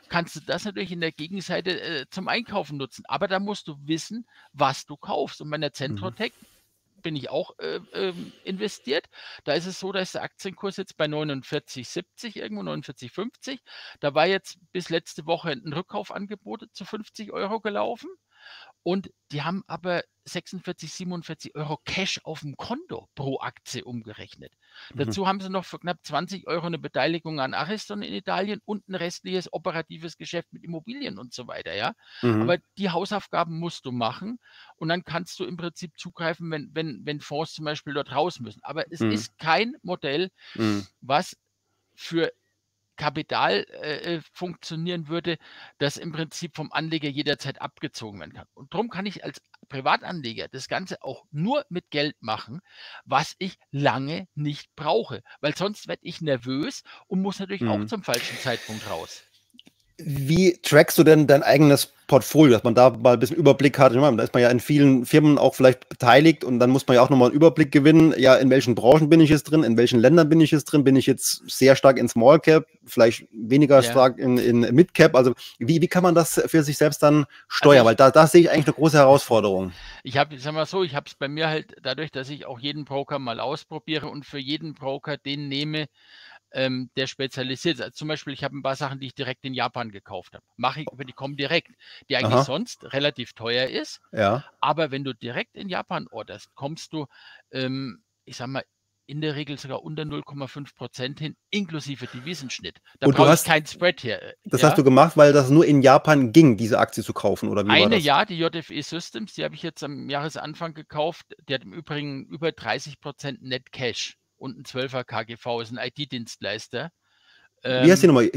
kannst du das natürlich in der Gegenseite zum Einkaufen nutzen. Aber da musst du wissen, was du kaufst. Und bei der Centrotech bin ich auch investiert. Da ist es so, dass der Aktienkurs jetzt bei 49,70 irgendwo, 49,50. Da war jetzt bis letzte Woche ein Rückkaufangebot zu 50 € gelaufen. Und die haben aber 46, 47 € Cash auf dem Konto pro Aktie umgerechnet. Dazu haben sie noch für knapp 20 € eine Beteiligung an Ariston in Italien und ein restliches operatives Geschäft mit Immobilien und so weiter. Ja? Aber die Hausaufgaben musst du machen und dann kannst du im Prinzip zugreifen, wenn Fonds zum Beispiel dort raus müssen. Aber es ist kein Modell, was für Kapital funktionieren würde, das im Prinzip vom Anleger jederzeit abgezogen werden kann. Und darum kann ich als Privatanleger das Ganze auch nur mit Geld machen, was ich lange nicht brauche, weil sonst werde ich nervös und muss natürlich auch zum falschen Zeitpunkt raus. Wie trackst du denn dein eigenes Portfolio, dass man da mal ein bisschen Überblick hat? Ich meine, da ist man ja in vielen Firmen auch vielleicht beteiligt und dann muss man ja auch nochmal einen Überblick gewinnen. Ja, in welchen Branchen bin ich jetzt drin? In welchen Ländern bin ich jetzt drin? Bin ich jetzt sehr stark in Small Cap, vielleicht weniger stark in Mid Cap? Also wie kann man das für sich selbst dann steuern? Weil da sehe ich eigentlich eine große Herausforderung. Ich habe es bei mir halt dadurch, dass ich auch jeden Broker mal ausprobiere und für jeden Broker den nehme, der spezialisiert ist. Also zum Beispiel, ich habe ein paar Sachen, die ich direkt in Japan gekauft habe. Mache ich über die Comdirect, die eigentlich sonst relativ teuer ist. Ja. Aber wenn du direkt in Japan orderst, kommst du, ich sag mal, in der Regel sogar unter 0,5% hin, inklusive Devisenschnitt. Da brauche ich keinen Spread hier. Das hast du gemacht, weil das nur in Japan ging, diese Aktie zu kaufen, oder wie war das? Ja, die JFE Systems, die habe ich jetzt am Jahresanfang gekauft. Die hat im Übrigen über 30% Net Cash und ein 12er KGV, ist ein IT-Dienstleister. Wie heißt die nochmal?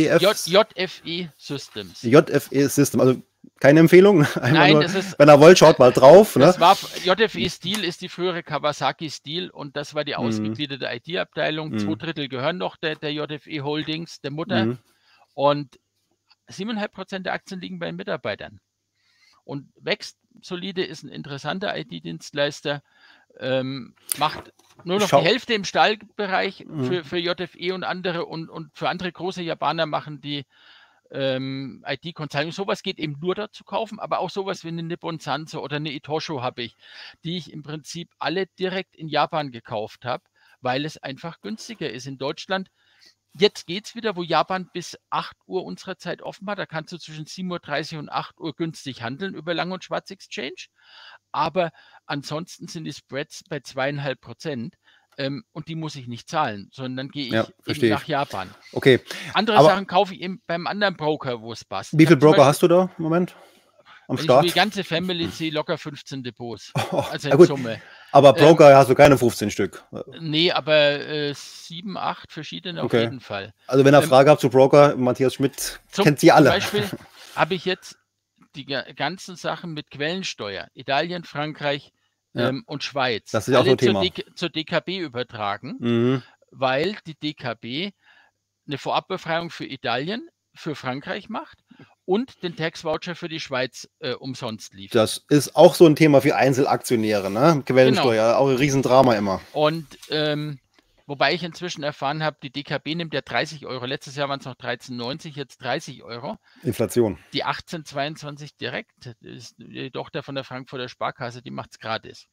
JFE Systems. JFE System, also keine Empfehlung. Nein, das ist, wenn ihr wollt, schaut mal drauf. Das war, JFE Steel ist die frühere Kawasaki Steel und das war die ausgegliederte IT-Abteilung. 2/3 gehören noch der JFE Holdings, der Mutter. Und 7,5% der Aktien liegen bei den Mitarbeitern. Und wächst solide, ist ein interessanter IT-Dienstleister. Macht nur noch die Hälfte im Stahlbereich für JFE und andere und für andere große Japaner machen die IT-Consulting. Sowas geht eben nur da zu kaufen, aber auch sowas wie eine Nippon Sanso oder eine Itosho habe ich, die ich im Prinzip alle direkt in Japan gekauft habe, weil es einfach günstiger ist. In Deutschland, jetzt geht es wieder, wo Japan bis 8 Uhr unserer Zeit offen hat. Da kannst du zwischen 7:30 Uhr und 8 Uhr günstig handeln über Lang- und Schwarz-Exchange. Aber ansonsten sind die Spreads bei 2,5%. Und die muss ich nicht zahlen, sondern dann gehe ich eben nach Japan. Okay. Andere Sachen kaufe ich eben beim anderen Broker, wo es passt. Wie viele Broker hast du da im Moment am Start? Ich die ganze Family ziehe, locker 15 Depots. Also in Summe. Aber Broker hast du keine 15 Stück? Nee, aber 7, 8 verschiedene auf jeden Fall. Also wenn ihr Frage habt zu Broker, Matthias Schmidt kennt sie alle. Zum Beispiel habe ich jetzt die ganzen Sachen mit Quellensteuer, Italien, Frankreich und Schweiz, das ist ja auch so ein Thema. Zur DKB übertragen, weil die DKB eine Vorabbefreiung für Italien, für Frankreich macht und den Tax-Voucher für die Schweiz umsonst liefert. Das ist auch so ein Thema für Einzelaktionäre, ne? Quellensteuer, auch ein Riesendrama immer. Und wobei ich inzwischen erfahren habe, die DKB nimmt ja 30 €. Letztes Jahr waren es noch 13,90, jetzt 30 €. Inflation. Die 1822 direkt, das ist die Tochter von der Frankfurter Sparkasse, die macht es gratis.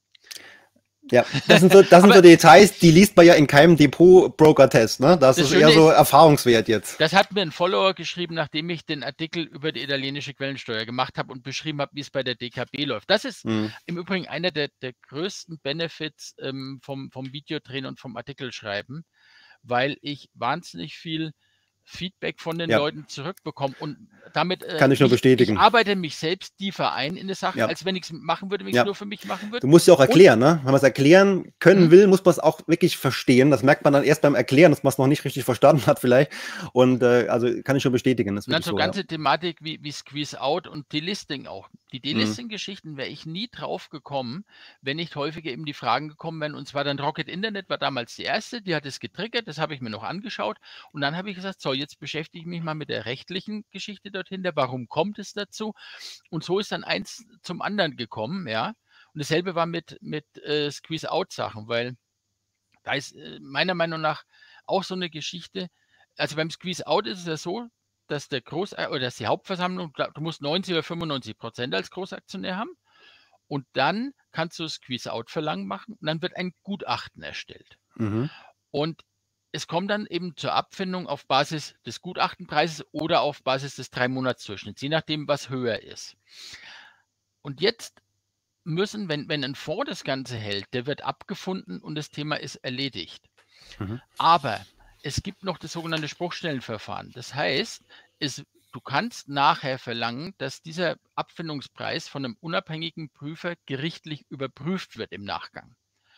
Ja, das sind so Details, die liest man ja in keinem Depot-Broker-Test, ne? Das ist eher so Erfahrungswert jetzt. Das hat mir ein Follower geschrieben, nachdem ich den Artikel über die italienische Quellensteuer gemacht habe und beschrieben habe, wie es bei der DKB läuft. Das ist im Übrigen einer der größten Benefits vom Videodrehen und vom Artikelschreiben, weil ich wahnsinnig viel Feedback von den Leuten zurückbekommen und damit kann ich nur bestätigen. Ich arbeite mich selbst tiefer ein in eine Sache, als wenn ich es machen würde, wenn ich es nur für mich machen würde. Du musst ja auch erklären, ne? Wenn man es erklären können will, muss man es auch wirklich verstehen. Das merkt man dann erst beim Erklären, dass man es noch nicht richtig verstanden hat vielleicht. Und also kann ich nur bestätigen. Das ist dann so ganze Thematik wie Squeeze Out und Delisting auch. Die Delisting-Geschichten wäre ich nie drauf gekommen, wenn nicht häufiger eben die Fragen gekommen wären. Und zwar dann Rocket Internet war damals die erste, die hat es getriggert, das habe ich mir noch angeschaut. Und dann habe ich gesagt, so, jetzt beschäftige ich mich mal mit der rechtlichen Geschichte dorthin, warum kommt es dazu? Und so ist dann eins zum anderen gekommen, ja. Und dasselbe war mit Squeeze-Out-Sachen, weil da ist meiner Meinung nach auch so eine Geschichte, also beim Squeeze-Out ist es ja so, dass dass die Hauptversammlung, du musst 90 oder 95% als Großaktionär haben. Und dann kannst du Squeeze-Out-Verlangen machen und dann wird ein Gutachten erstellt. Mhm. Und es kommt dann eben zur Abfindung auf Basis des Gutachtenpreises oder auf Basis des 3-Monats-Durchschnitts, je nachdem, was höher ist. Und jetzt müssen, wenn ein Fonds das Ganze hält, der wird abgefunden und das Thema ist erledigt. Mhm. Aber es gibt noch das sogenannte Spruchstellenverfahren. Das heißt, du kannst nachher verlangen, dass dieser Abfindungspreis von einem unabhängigen Prüfer gerichtlich überprüft wird im Nachgang.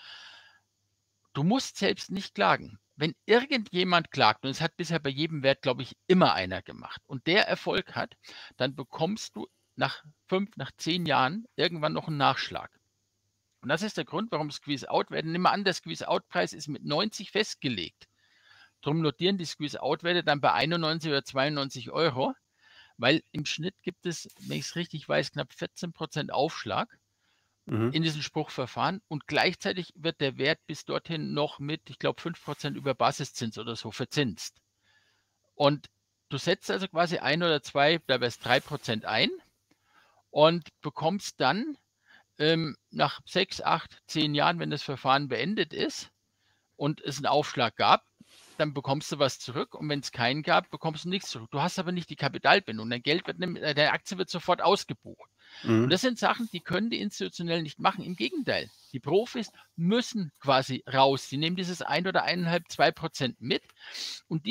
Du musst selbst nicht klagen. Wenn irgendjemand klagt, und es hat bisher bei jedem Wert, glaube ich, immer einer gemacht, und der Erfolg hat, dann bekommst du nach 5, nach 10 Jahren irgendwann noch einen Nachschlag. Und das ist der Grund, warum Squeeze-Out werden. Nimm mal an, der Squeeze-Out-Preis ist mit 90 festgelegt. Darum notieren die Squeeze-Out-Werte dann bei 91 oder 92 Euro, weil im Schnitt gibt es, wenn ich es richtig weiß, knapp 14% Aufschlag in diesem Spruchverfahren und gleichzeitig wird der Wert bis dorthin noch mit, ich glaube, 5% über Basiszins oder so verzinst. Und du setzt also quasi 1 oder 2, dabei ist 3% ein und bekommst dann nach 6, 8, 10 Jahren, wenn das Verfahren beendet ist und es einen Aufschlag gab, dann bekommst du was zurück und wenn es keinen gab, bekommst du nichts zurück. Du hast aber nicht die Kapitalbindung. Deine Aktie wird sofort ausgebucht. Und das sind Sachen, die können die Institutionellen nicht machen. Im Gegenteil, die Profis müssen quasi raus. Sie nehmen dieses 1 oder 1,5, 2% mit und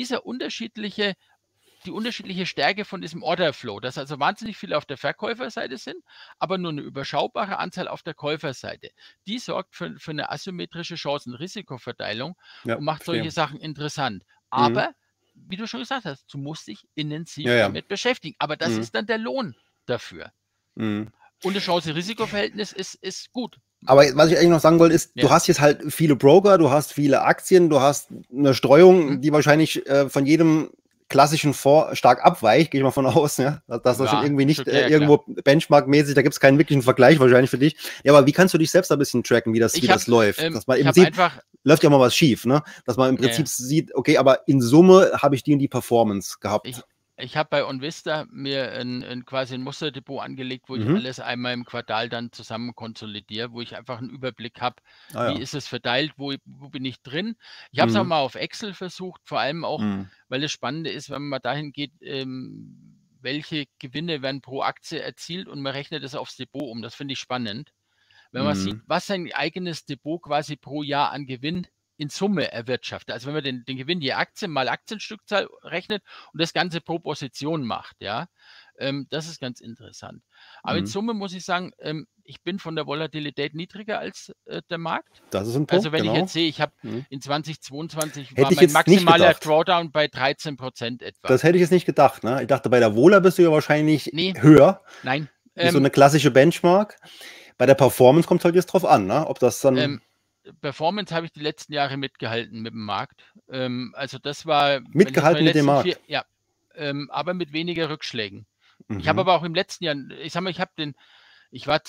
die unterschiedliche Stärke von diesem Orderflow, dass also wahnsinnig viele auf der Verkäuferseite sind, aber nur eine überschaubare Anzahl auf der Käuferseite. Die sorgt für eine asymmetrische Chancen-Risikoverteilung und macht solche Sachen interessant. Aber, wie du schon gesagt hast, du musst dich intensiv damit beschäftigen. Aber das ist dann der Lohn dafür. Und das Chance-Risiko-Verhältnis ist gut. Aber was ich eigentlich noch sagen wollte, ist, du hast jetzt halt viele Broker, du hast viele Aktien, du hast eine Streuung, die wahrscheinlich von jedem klassischen Fonds stark abweicht, gehe ich mal von aus, ja, dass das schon irgendwie nicht irgendwo benchmarkmäßig, da gibt es keinen wirklichen Vergleich wahrscheinlich für dich. Ja, aber wie kannst du dich selbst ein bisschen tracken, wie das läuft? Dass man eben sieht, läuft ja mal was schief, ne? Dass man im Prinzip sieht, okay, aber in Summe habe ich die und die Performance gehabt. Ich habe bei OnVista mir quasi ein Musterdepot angelegt, wo ich alles einmal im Quartal dann zusammen konsolidiere, wo ich einfach einen Überblick habe, wie ist es verteilt, wo bin ich drin. Ich habe es auch mal auf Excel versucht, vor allem auch, weil das Spannende ist, wenn man mal dahin geht, welche Gewinne werden pro Aktie erzielt und man rechnet das aufs Depot um. Das finde ich spannend. Wenn man sieht, was sein eigenes Depot quasi pro Jahr an Gewinn in Summe erwirtschaftet. Also wenn man den Gewinn je Aktie mal Aktienstückzahl rechnet und das Ganze pro Position macht, ja, das ist ganz interessant. Aber in Summe muss ich sagen, ich bin von der Volatilität niedriger als der Markt. Das ist ein Punkt, also wenn ich jetzt sehe, ich habe in 2022 war mein maximaler Drawdown bei 13% etwa. Das hätte ich jetzt nicht gedacht, ne? Ich dachte, bei der Vola bist du ja wahrscheinlich höher. Nein. So eine klassische Benchmark. Bei der Performance kommt es halt jetzt drauf an, ne? Ob das dann Performance habe ich die letzten Jahre mitgehalten mit dem Markt. Also das war mitgehalten mit dem Markt. Aber mit weniger Rückschlägen. Ich habe aber auch im letzten Jahr, ich sag mal, ich war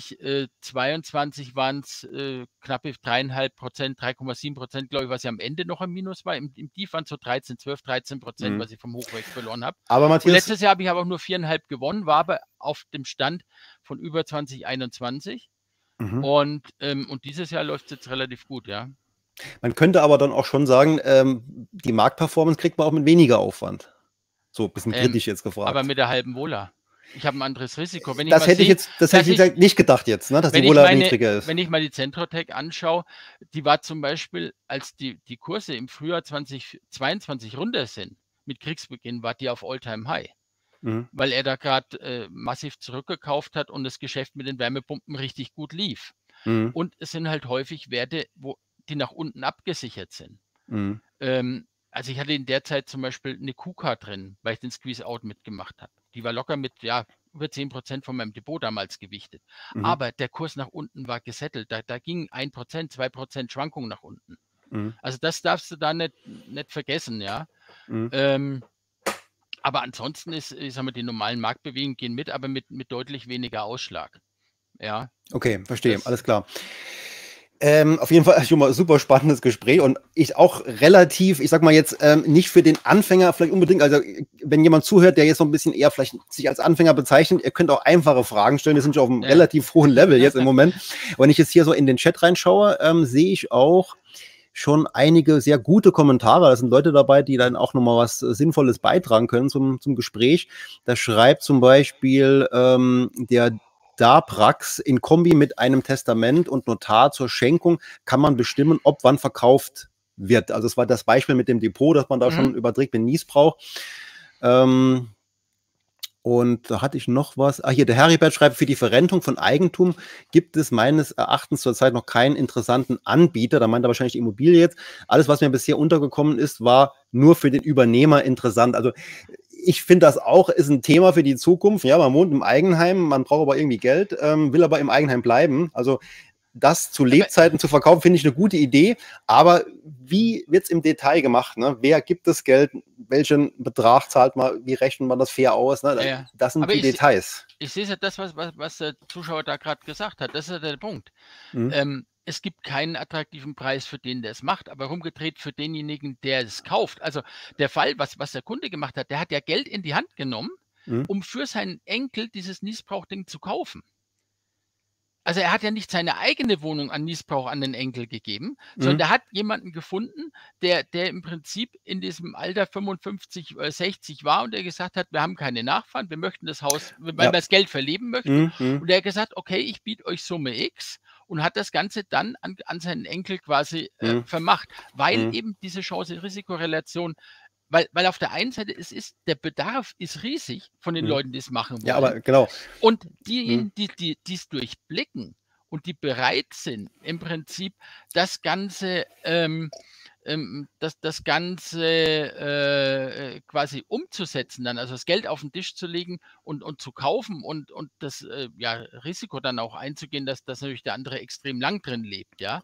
2022 waren es knappe 3,5%, 3,7%, glaube ich, was ja am Ende noch im Minus war. Im Tief waren es so 13%, was ich vom Hochweg verloren habe. Aber Matthias, und letztes Jahr habe ich aber auch nur 4,5 gewonnen, war aber auf dem Stand von über 2021. Und dieses Jahr läuft es jetzt relativ gut, ja. Man könnte aber dann auch schon sagen, die Marktperformance kriegt man auch mit weniger Aufwand. So ein bisschen kritisch jetzt gefragt. Aber mit der halben Vola. Ich habe ein anderes Risiko. Das hätte ich nicht gedacht jetzt, ne, dass die Vola niedriger ist. Wenn ich mal die Centrotech anschaue, die war zum Beispiel, als die Kurse im Frühjahr 2022 runter sind, mit Kriegsbeginn, war die auf All-Time-High. Weil er da gerade massiv zurückgekauft hat und das Geschäft mit den Wärmepumpen richtig gut lief. Und es sind halt häufig Werte, die nach unten abgesichert sind. Also ich hatte in der Zeit zum Beispiel eine KUKA drin, weil ich den Squeeze-Out mitgemacht habe. Die war locker mit über 10% von meinem Depot damals gewichtet. Aber der Kurs nach unten war gesettelt. Da ging 1%, 2% Schwankung nach unten. Also das darfst du da nicht vergessen, ja. Aber ansonsten ich sag mal, die normalen Marktbewegungen gehen mit, aber mit deutlich weniger Ausschlag. Ja. Okay, verstehe, alles klar. Auf jeden Fall schon mal super spannendes Gespräch und ich auch relativ, ich sag mal jetzt, nicht für den Anfänger vielleicht unbedingt, also wenn jemand zuhört, der jetzt so ein bisschen eher vielleicht sich als Anfänger bezeichnet, ihr könnt auch einfache Fragen stellen, die sind schon auf einem relativ hohen Level jetzt im Moment. Wenn ich jetzt hier so in den Chat reinschaue, sehe ich auch schon einige sehr gute Kommentare. Da sind Leute dabei, die dann auch nochmal was Sinnvolles beitragen können zum Gespräch. Da schreibt zum Beispiel der Daprax: In Kombi mit einem Testament und Notar zur Schenkung kann man bestimmen, ob wann verkauft wird. Also es war das Beispiel mit dem Depot, das man da schon überträgt mit Niesbrauch. Und da hatte ich noch was. Hier, der Heribert schreibt, für die Verrentung von Eigentum gibt es meines Erachtens zurzeit noch keinen interessanten Anbieter. Da meint er wahrscheinlich die Immobilie jetzt. Alles, was mir bisher untergekommen ist, war nur für den Übernehmer interessant. Also ich finde das auch, ist ein Thema für die Zukunft. Ja, man wohnt im Eigenheim, man braucht aber irgendwie Geld, will aber im Eigenheim bleiben. Also das zu Lebzeiten zu verkaufen, finde ich eine gute Idee. Aber wie wird es im Detail gemacht? Ne? Wer gibt das Geld? Welchen Betrag zahlt man? Wie rechnet man das fair aus? Ne? Das sind aber die Details. Ich sehe ja das, was der Zuschauer da gerade gesagt hat. Das ist ja der Punkt. Es gibt keinen attraktiven Preis für den, der es macht, aber rumgedreht für denjenigen, der es kauft. Also der Fall, was der Kunde gemacht hat, der hat ja Geld in die Hand genommen, um für seinen Enkel dieses Niesbrauch-Ding zu kaufen. Also er hat ja nicht seine eigene Wohnung an Niesbrauch an den Enkel gegeben, sondern der hat jemanden gefunden, der im Prinzip in diesem Alter 55 oder 60 war und der gesagt hat, wir haben keine Nachfahren, wir möchten das Haus, weil wir das Geld verleben möchten. Und der hat gesagt, okay, ich biete euch Summe X und hat das Ganze dann an seinen Enkel quasi vermacht, weil eben diese Chance-Risiko-Relation, weil auf der einen Seite der Bedarf ist riesig von den Leuten, die es machen wollen. Ja, aber genau. Und diejenigen, die es durchblicken und die bereit sind, im Prinzip das Ganze, das Ganze quasi umzusetzen, dann also das Geld auf den Tisch zu legen und zu kaufen und das Risiko dann auch einzugehen, dass natürlich der andere extrem lang drin lebt, ja.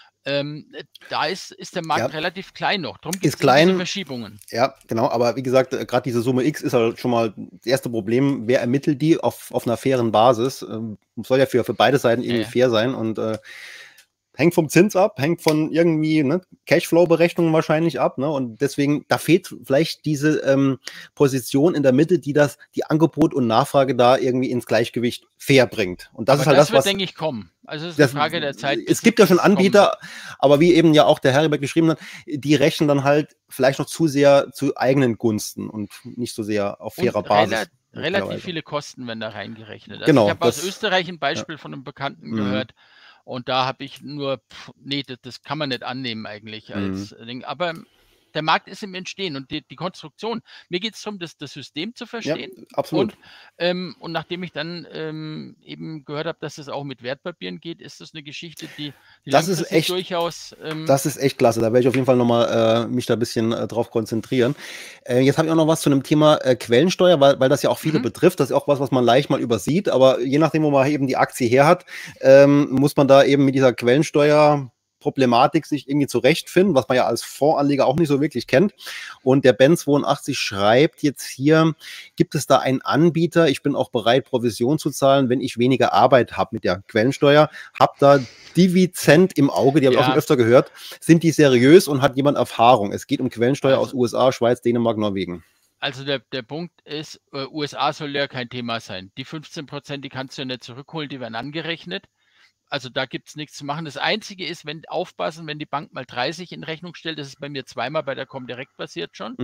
Da ist der Markt relativ klein noch. Darum gibt es diese Verschiebungen. Ja, genau. Aber wie gesagt, gerade diese Summe X ist halt schon mal das erste Problem. Wer ermittelt die auf einer fairen Basis? Soll ja für beide Seiten irgendwie fair sein und hängt vom Zins ab, hängt von irgendwie Cashflow-Berechnungen wahrscheinlich ab. Ne? Und deswegen, da fehlt vielleicht diese Position in der Mitte, die die Angebot und Nachfrage da irgendwie ins Gleichgewicht fair bringt. Und das ist halt das, was, denke ich, kommen. Also es ist eine Frage der Zeit. Es gibt ja schon Anbieter, aber wie eben ja auch der Heribert geschrieben hat, die rechnen dann halt vielleicht noch zu sehr zu eigenen Gunsten und nicht so sehr auf fairer Basis. Relativ viele Kosten werden da reingerechnet. Also ich habe aus Österreich ein Beispiel von einem Bekannten gehört. Und da habe ich nur, nee, das kann man nicht annehmen eigentlich als Ding. Aber der Markt ist im Entstehen und die Konstruktion. Mir geht es darum, das System zu verstehen. Ja, absolut. Und nachdem ich dann eben gehört habe, dass es auch mit Wertpapieren geht, ist das eine Geschichte, die das ist echt durchaus. Das ist echt klasse. Da werde ich auf jeden Fall nochmal mich da ein bisschen drauf konzentrieren. Jetzt habe ich auch noch was zu dem Thema Quellensteuer, weil das ja auch viele betrifft. Das ist auch was man leicht mal übersieht. Aber je nachdem, wo man eben die Aktie her hat, muss man da eben mit dieser Quellensteuer Problematik sich irgendwie zurechtfinden, was man ja als Fondsanleger auch nicht so wirklich kennt. Und der Ben82 schreibt jetzt hier, gibt es da einen Anbieter? Ich bin auch bereit, Provision zu zahlen, wenn ich weniger Arbeit habe mit der Quellensteuer. Hab da Divizent im Auge, die habe ich auch schon öfter gehört. Sind die seriös und hat jemand Erfahrung? Es geht um Quellensteuer aus USA, Schweiz, Dänemark, Norwegen. Also der Punkt ist, USA soll ja kein Thema sein. Die 15%, die kannst du ja nicht zurückholen, die werden angerechnet. Also da gibt es nichts zu machen. Das Einzige ist, wenn die Bank mal 30 in Rechnung stellt, das ist bei mir zweimal bei der Comdirect passiert schon,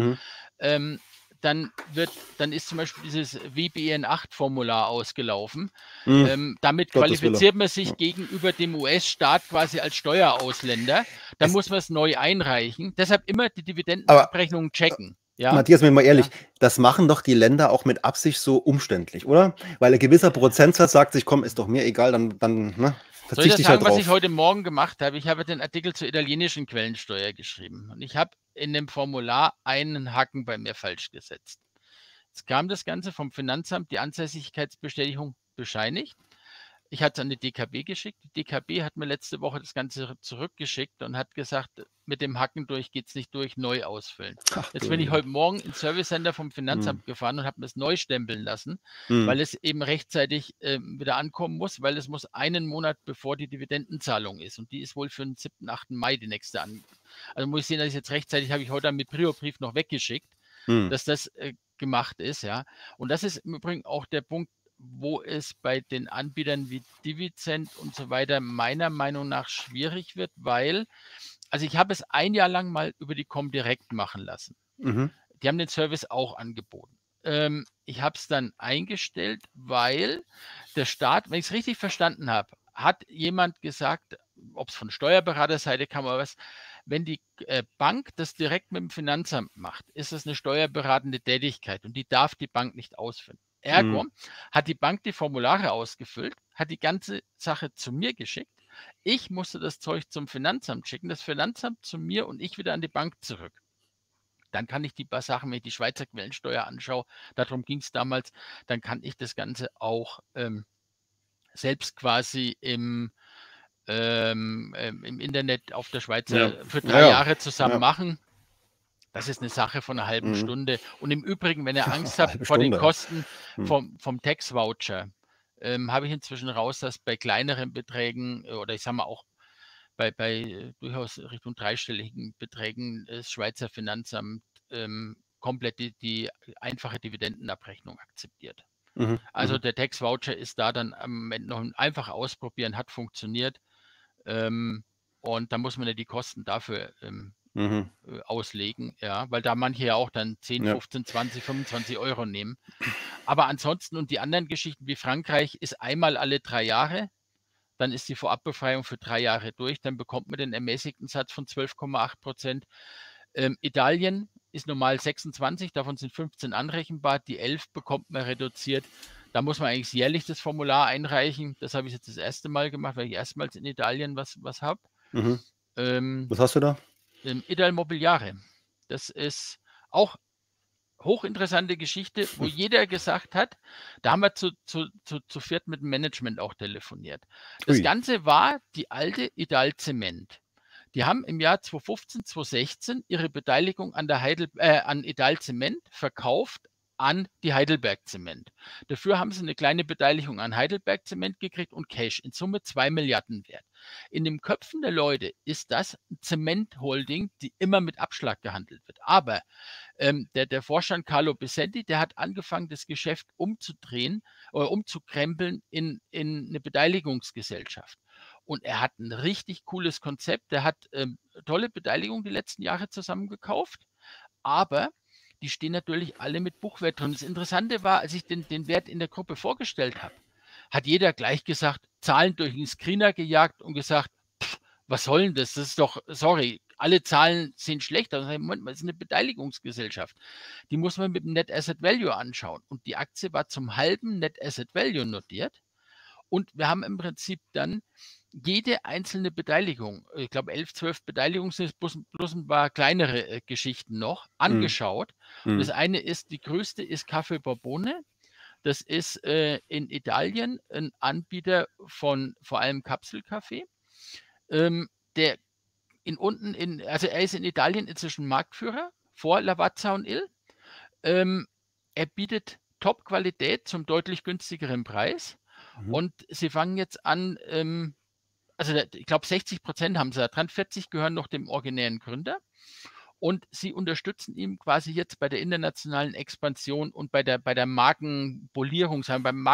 dann ist zum Beispiel dieses WBN8-Formular ausgelaufen. Damit qualifiziert man sich gegenüber dem US-Staat quasi als Steuerausländer. Dann muss man es neu einreichen. Deshalb immer die Dividendenabrechnungen checken. Ja? Matthias, bin mal ehrlich, das machen doch die Länder auch mit Absicht so umständlich, oder? Weil ein gewisser Prozentsatz sagt sich, komm, ist doch mir egal, dann soll ich das sagen, was ich heute Morgen gemacht habe? Ich habe den Artikel zur italienischen Quellensteuer geschrieben und ich habe in dem Formular einen Haken bei mir falsch gesetzt. Jetzt kam das Ganze vom Finanzamt, die Ansässigkeitsbestätigung bescheinigt. Ich hatte es an die DKB geschickt. Die DKB hat mir letzte Woche das Ganze zurückgeschickt und hat gesagt, mit dem Hacken durch geht es nicht durch, neu ausfüllen. Ach, Jetzt bin ich heute Morgen ins Service Center vom Finanzamt gefahren und habe mir es neu stempeln lassen, weil es eben rechtzeitig wieder ankommen muss, weil es muss einen Monat bevor die Dividendenzahlung ist. Und die ist wohl für den 7., 8. Mai die nächste an. Also muss ich sehen, dass ich jetzt rechtzeitig, habe ich heute mit Prio-Brief noch weggeschickt, dass das gemacht ist. Ja. Und das ist im Übrigen auch der Punkt, wo es bei den Anbietern wie Divizend und so weiter meiner Meinung nach schwierig wird, weil, also ich habe es ein Jahr lang mal über die Comdirect machen lassen. Die haben den Service auch angeboten. Ich habe es dann eingestellt, weil der Staat, wenn ich es richtig verstanden habe, hat jemand gesagt, ob es von Steuerberaterseite kam oder was, wenn die Bank das direkt mit dem Finanzamt macht, ist es eine steuerberatende Tätigkeit und die darf die Bank nicht ausführen. Ergo hat die Bank die Formulare ausgefüllt, hat die ganze Sache zu mir geschickt. Ich musste das Zeug zum Finanzamt schicken, das Finanzamt zu mir und ich wieder an die Bank zurück. Dann kann ich die paar Sachen, wenn ich die Schweizer Quellensteuer anschaue, darum ging es damals, dann kann ich das Ganze auch selbst quasi im Internet auf der Schweizer für 3 Jahre zusammen machen. Das ist eine Sache von einer halben Stunde. Und im Übrigen, wenn ihr Angst habt vor den Kosten vom Tax-Voucher, habe ich inzwischen raus, dass bei kleineren Beträgen oder ich sage mal auch bei durchaus Richtung dreistelligen Beträgen das Schweizer Finanzamt komplett die einfache Dividendenabrechnung akzeptiert. Also der Tax-Voucher ist da dann am Ende noch einfach ausprobieren, hat funktioniert. Und da muss man ja die Kosten dafür auslegen, ja, weil da manche ja auch dann 10, 15, 20, 25 Euro nehmen. Aber ansonsten und die anderen Geschichten wie Frankreich ist einmal alle 3 Jahre, dann ist die Vorabbefreiung für 3 Jahre durch, dann bekommt man den ermäßigten Satz von 12,8%. Italien ist normal 26, davon sind 15 anrechenbar, die 11 bekommt man reduziert. Da muss man eigentlich jährlich das Formular einreichen. Das habe ich jetzt das erste Mal gemacht, weil ich erstmals in Italien was habe. Was hast du da? Idal Mobiliare. Das ist auch hochinteressante Geschichte, wo jeder gesagt hat, da haben wir zu viert mit dem Management auch telefoniert. Das Ganze war die alte Idal Zement. Die haben im Jahr 2015, 2016 ihre Beteiligung an an Idal Zement verkauft an die Heidelberg Zement. Dafür haben sie eine kleine Beteiligung an Heidelberg Zement gekriegt und Cash, in Summe 2 Milliarden wert. In den Köpfen der Leute ist das ein Zementholding, die immer mit Abschlag gehandelt wird. Aber der Vorstand Carlo Bissetti, der hat angefangen, das Geschäft umzudrehen oder umzukrempeln in eine Beteiligungsgesellschaft. Und er hat ein richtig cooles Konzept. Der hat tolle Beteiligung die letzten Jahre zusammengekauft, aber die stehen natürlich alle mit Buchwert drin. Das Interessante war, als ich den Wert in der Gruppe vorgestellt habe, hat jeder gleich gesagt, Zahlen durch den Screener gejagt und gesagt, was soll denn das? Das ist doch, sorry, alle Zahlen sind schlecht. Also, Moment mal, das ist eine Beteiligungsgesellschaft. Die muss man mit dem Net Asset Value anschauen. Und die Aktie war zum halben Net Asset Value notiert. Und wir haben im Prinzip dann jede einzelne Beteiligung, ich glaube 11, 12 Beteiligungen, plus ein paar kleinere Geschichten noch, angeschaut. Und das eine ist, die größte ist Caffè Borbone. Das ist in Italien ein Anbieter von vor allem Kapselkaffee. Der also er ist in Italien inzwischen Marktführer vor Lavazza und Il. Er bietet Top-Qualität zum deutlich günstigeren Preis. Und sie fangen jetzt an, also ich glaube 60% haben sie da dran, 40 gehören noch dem originären Gründer. Und sie unterstützen ihn quasi jetzt bei der internationalen Expansion und bei der Markenpolierung, beim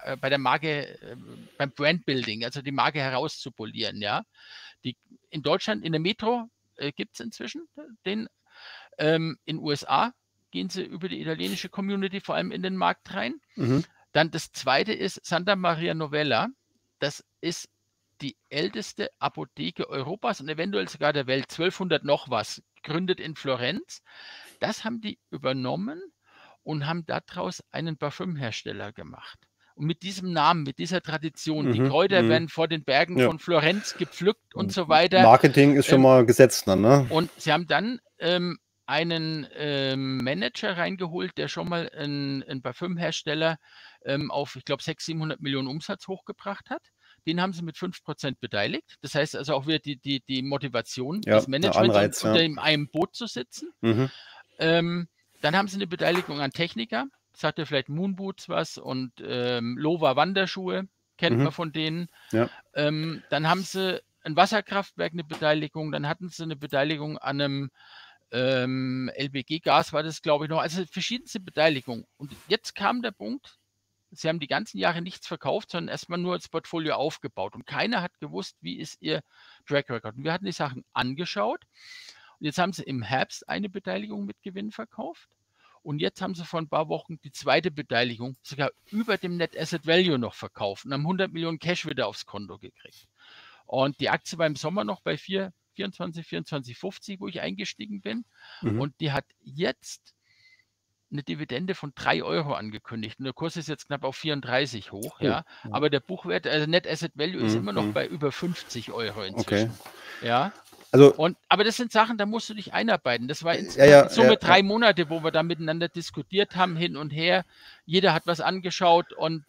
Brandbuilding, also die Marke herauszupolieren, ja. In Deutschland, in der Metro gibt es inzwischen den. In USA gehen sie über die italienische Community vor allem in den Markt rein. Dann das zweite ist Santa Maria Novella. Das ist die älteste Apotheke Europas und eventuell sogar der Welt, 1200 noch was, gegründet in Florenz. Das haben die übernommen und haben daraus einen Parfümhersteller gemacht. Und mit diesem Namen, mit dieser Tradition, die Kräuter werden vor den Bergen von Florenz gepflückt und so weiter. Marketing ist schon mal gesetzt dann, ne? Und sie haben dann einen Manager reingeholt, der schon mal einen Parfümhersteller auf, ich glaube, 600, 700 Millionen Umsatz hochgebracht hat. Den haben sie mit 5% beteiligt. Das heißt also auch wieder die Motivation Ja, des der Managements, Anreiz, unter ja. einem Boot zu sitzen. Mhm. Dann haben sie eine Beteiligung an Techniker. Sagt ihr vielleicht Moonboots was und Lova Wanderschuhe, kennt man Mhm. von denen. Ja. Dann haben sie ein Wasserkraftwerk eine Beteiligung, dann hatten sie eine Beteiligung an einem LPG-Gas war das, glaube ich, noch. Also verschiedenste Beteiligungen. Und jetzt kam der Punkt, sie haben die ganzen Jahre nichts verkauft, sondern erstmal nur das Portfolio aufgebaut. Und keiner hat gewusst, wie ist ihr Track Record. Und wir hatten die Sachen angeschaut. Und jetzt haben sie im Herbst eine Beteiligung mit Gewinn verkauft. Und jetzt haben sie vor ein paar Wochen die zweite Beteiligung sogar über dem Net Asset Value noch verkauft und haben 100 Millionen Cash wieder aufs Konto gekriegt. Und die Aktie war im Sommer noch bei 24,50, wo ich eingestiegen bin. Mhm. Und die hat jetzt eine Dividende von 3 Euro angekündigt. Und der Kurs ist jetzt knapp auf 34 hoch, ja. Ja. Aber der Buchwert, also Net Asset Value, ist immer noch Mhm. bei über 50 Euro Okay. inzwischen. Ja. Also, Aber das sind Sachen, da musst du dich einarbeiten. Das war in ja, Summe 3 Monate, wo wir da miteinander diskutiert haben, hin und her. Jeder hat was angeschaut und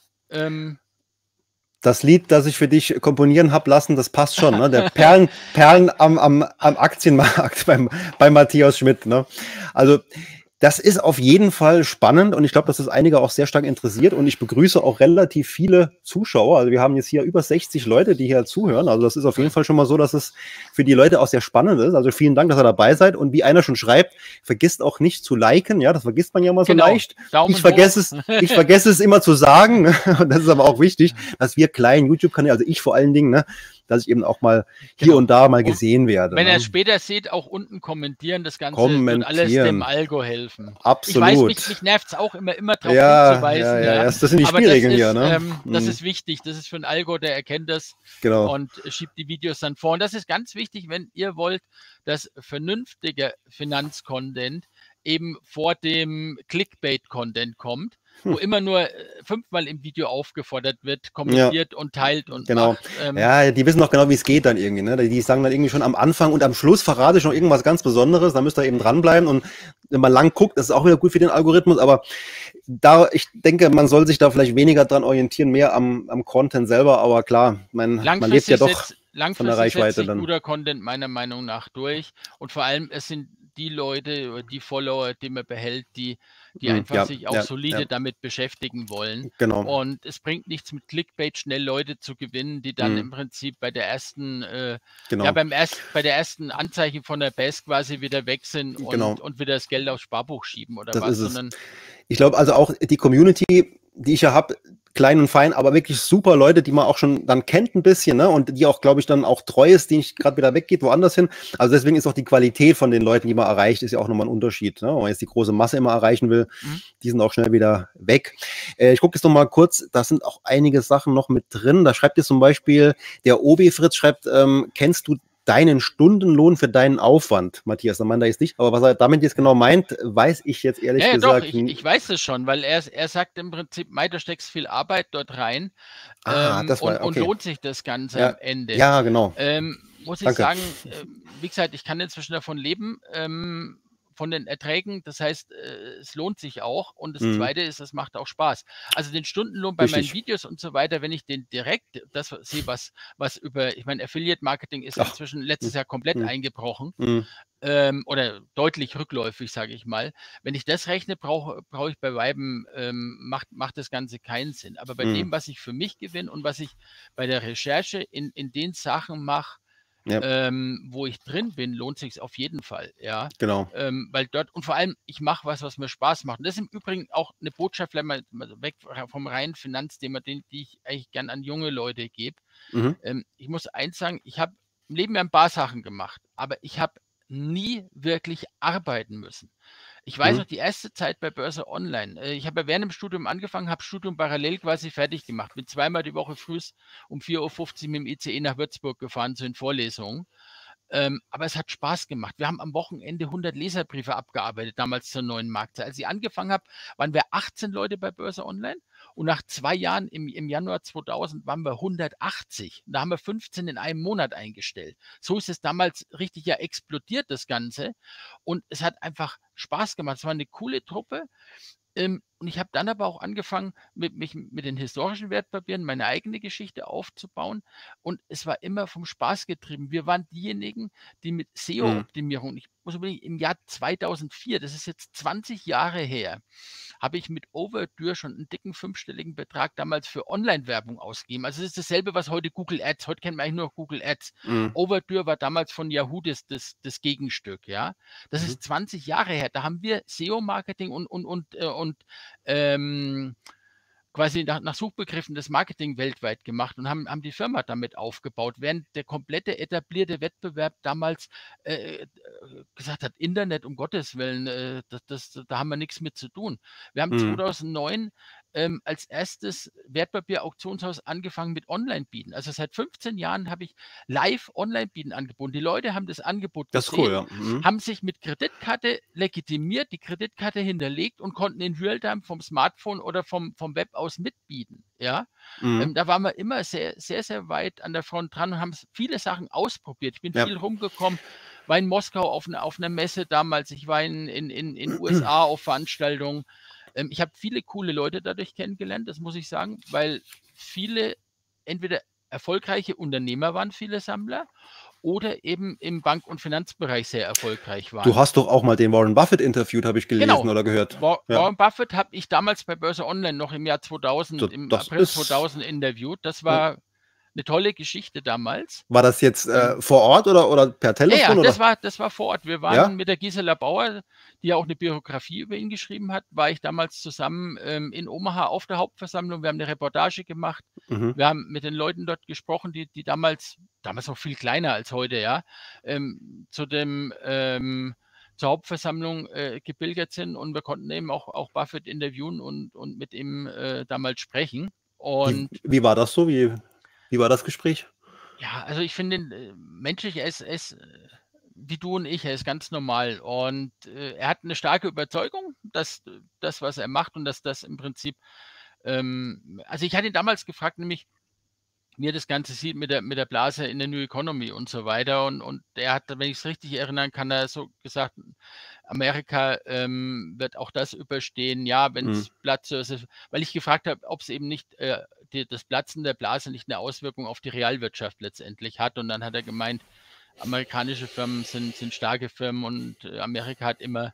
das Lied, das ich für dich komponieren habe lassen, das passt schon, ne? Der Perlen am Aktienmarkt bei Matthias Schmidt, ne? Also, das ist auf jeden Fall spannend und ich glaube, dass das einige auch sehr stark interessiert und ich begrüße auch relativ viele Zuschauer. Also wir haben jetzt hier über 60 Leute, die hier zuhören. Also das ist auf jeden Fall schon mal so, dass es für die Leute auch sehr spannend ist. Also vielen Dank, dass ihr dabei seid und wie einer schon schreibt, vergisst auch nicht zu liken. Ja, das vergisst man ja mal so leicht. Daumen Ich vergesse es immer zu sagen. Und das ist aber auch wichtig, dass wir kleinen YouTube-Kanäle, also ich vor allen Dingen, ne, dass ich eben auch mal hier und da mal gesehen werde. Wenn ne? ihr es später seht, auch unten kommentieren. Das Ganze wird alles dem Algo helfen. Absolut. Ich weiß, mich nervt es auch immer darauf Ja. hinzuweisen. Das sind die Spielregeln hier. Ne? Das ist wichtig. Das ist für ein Algo, der erkennt das und schiebt die Videos dann vor. Und das ist ganz wichtig, wenn ihr wollt, dass vernünftiger Finanzcontent eben vor dem Clickbait-Content kommt, wo immer nur 5-mal im Video aufgefordert wird, kommentiert und teilt und macht. Ja, die wissen doch genau, wie es geht dann irgendwie. Ne? Die sagen dann irgendwie schon am Anfang und am Schluss verrate ich noch irgendwas ganz Besonderes, da müsst ihr eben dranbleiben und wenn man lang guckt, das ist auch wieder gut für den Algorithmus, aber ich denke, man soll sich da vielleicht weniger dran orientieren, mehr am Content selber, aber klar, man lebt ja doch von der Reichweite setzt sich dann. Guter Content meiner Meinung nach durch und vor allem, es sind die Leute oder die Follower, die man behält, die einfach sich auch solide damit beschäftigen wollen. Genau. Und es bringt nichts mit Clickbait schnell Leute zu gewinnen, die dann im Prinzip bei der ersten, bei der ersten Anzeige von der BES quasi wieder weg sind und wieder das Geld aufs Sparbuch schieben oder das was. Ist es. Ich glaube also auch die Community, die ich ja habe, klein und fein, aber wirklich super Leute, die man auch schon dann kennt ein bisschen, ne? Und die auch, glaube ich, dann auch treu ist, die nicht gerade wieder weggeht, woanders hin. Also deswegen ist auch die Qualität von den Leuten, die man erreicht, ist ja auch nochmal ein Unterschied. Ne? Wenn man jetzt die große Masse immer erreichen will, die sind auch schnell wieder weg. Ich gucke jetzt nochmal kurz, da sind auch einige Sachen noch mit drin. Da schreibt jetzt zum Beispiel, der Obi Fritz schreibt, kennst du deinen Stundenlohn für deinen Aufwand, Matthias? Da meint er jetzt nicht, aber was er damit jetzt genau meint, weiß ich jetzt ehrlich gesagt nicht. Ich weiß es schon, weil er sagt im Prinzip, da steckst viel Arbeit dort rein und lohnt sich das Ganze am Ende. Ja, genau. Muss ich sagen, wie gesagt, ich kann inzwischen davon leben, von den Erträgen. Das heißt, es lohnt sich auch. Und das Zweite ist, es macht auch Spaß. Also den Stundenlohn bei meinen Videos und so weiter, wenn ich den direkt, das sehe, was über, ich meine, Affiliate-Marketing ist inzwischen letztes Jahr komplett eingebrochen oder deutlich rückläufig, sage ich mal. Wenn ich das rechne, brauche ich bei Weiben, macht das Ganze keinen Sinn. Aber bei dem, was ich für mich gewinne und was ich bei der Recherche in den Sachen mache, wo ich drin bin, lohnt sich auf jeden Fall, ja. Genau. Weil dort, und vor allem, ich mache was mir Spaß macht. Und das ist im Übrigen auch eine Botschaft, wenn man weg vom reinen Finanzthema, die ich eigentlich gern an junge Leute gebe. Ich muss eins sagen, ich habe im Leben ja ein paar Sachen gemacht, aber ich habe nie wirklich arbeiten müssen. Ich weiß noch, die erste Zeit bei Börse Online. Ich habe ja während dem Studium angefangen, habe Studium parallel quasi fertig gemacht. Bin zweimal die Woche früh um 4:50 Uhr mit dem ICE nach Würzburg gefahren zu den Vorlesungen. Aber es hat Spaß gemacht. Wir haben am Wochenende 100 Leserbriefe abgearbeitet, damals zur neuen Marktzeit. Als ich angefangen habe, waren wir 18 Leute bei Börse Online und nach 2 Jahren im Januar 2000 waren wir 180. Und da haben wir 15 in einem Monat eingestellt. So ist es damals richtig ja explodiert, das Ganze. Und es hat einfach Spaß gemacht. Es war eine coole Truppe. Und ich habe dann aber auch angefangen, mich mit den historischen Wertpapieren meine eigene Geschichte aufzubauen. Und es war immer vom Spaß getrieben. Wir waren diejenigen, die mit SEO-Optimierung, ich muss überlegen, im Jahr 2004, das ist jetzt 20 Jahre her, habe ich mit Overture schon einen dicken fünfstelligen Betrag damals für Online-Werbung ausgegeben. Also es ist dasselbe, was heute Google Ads. Heute kennt man eigentlich nur noch Google Ads. Overture war damals von Yahoo das Gegenstück. Ja, das ist 20 Jahre her. Da haben wir SEO-Marketing und quasi nach Suchbegriffen das Marketing weltweit gemacht und haben die Firma damit aufgebaut, während der komplette etablierte Wettbewerb damals gesagt hat, Internet, um Gottes Willen, da haben wir nichts mit zu tun. Wir haben 2009 als erstes Wertpapier-Auktionshaus angefangen mit Online-Bieten. Also seit 15 Jahren habe ich live Online-Bieten angeboten. Die Leute haben das Angebot Das ist gesehen, cool, ja. haben sich mit Kreditkarte legitimiert, die Kreditkarte hinterlegt und konnten in Realtime vom Smartphone oder vom Web aus mitbieten. Ja? Da waren wir immer sehr, sehr, sehr weit an der Front dran und haben viele Sachen ausprobiert. Ich bin viel rumgekommen, war in Moskau auf einer Messe damals, ich war in USA auf Veranstaltungen. Ich habe viele coole Leute dadurch kennengelernt, das muss ich sagen, weil viele entweder erfolgreiche Unternehmer waren, viele Sammler, oder eben im Bank- und Finanzbereich sehr erfolgreich waren. Du hast doch auch mal den Warren Buffett interviewt, habe ich gelesen oder gehört. Warren Buffett habe ich damals bei Börse Online noch im Jahr 2000, im April 2000 interviewt. Das war eine tolle Geschichte damals. War das jetzt vor Ort oder per Telefon? Ja, oder? das war vor Ort. Wir waren mit der Gisela Bauer, die ja auch eine Biografie über ihn geschrieben hat, war ich damals zusammen in Omaha auf der Hauptversammlung. Wir haben eine Reportage gemacht. Wir haben mit den Leuten dort gesprochen, die damals noch viel kleiner als heute, ja, zur Hauptversammlung gebildet sind und wir konnten eben auch Buffett interviewen und mit ihm damals sprechen. Und wie war das so? Wie war das Gespräch? ja, also ich finde ihn menschlich, er ist wie du und ich, er ist ganz normal und er hat eine starke Überzeugung, dass das, was er macht und dass das im Prinzip, also ich hatte ihn damals gefragt, nämlich wie er das Ganze sieht mit der Blase in der New Economy und so weiter und er hat, wenn ich es richtig erinnern kann, er so gesagt, Amerika wird auch das überstehen, ja, wenn es platzt, weil ich gefragt habe, ob es eben nicht das Platzen der Blase nicht eine Auswirkung auf die Realwirtschaft letztendlich hat und dann hat er gemeint, amerikanische Firmen sind starke Firmen und Amerika hat immer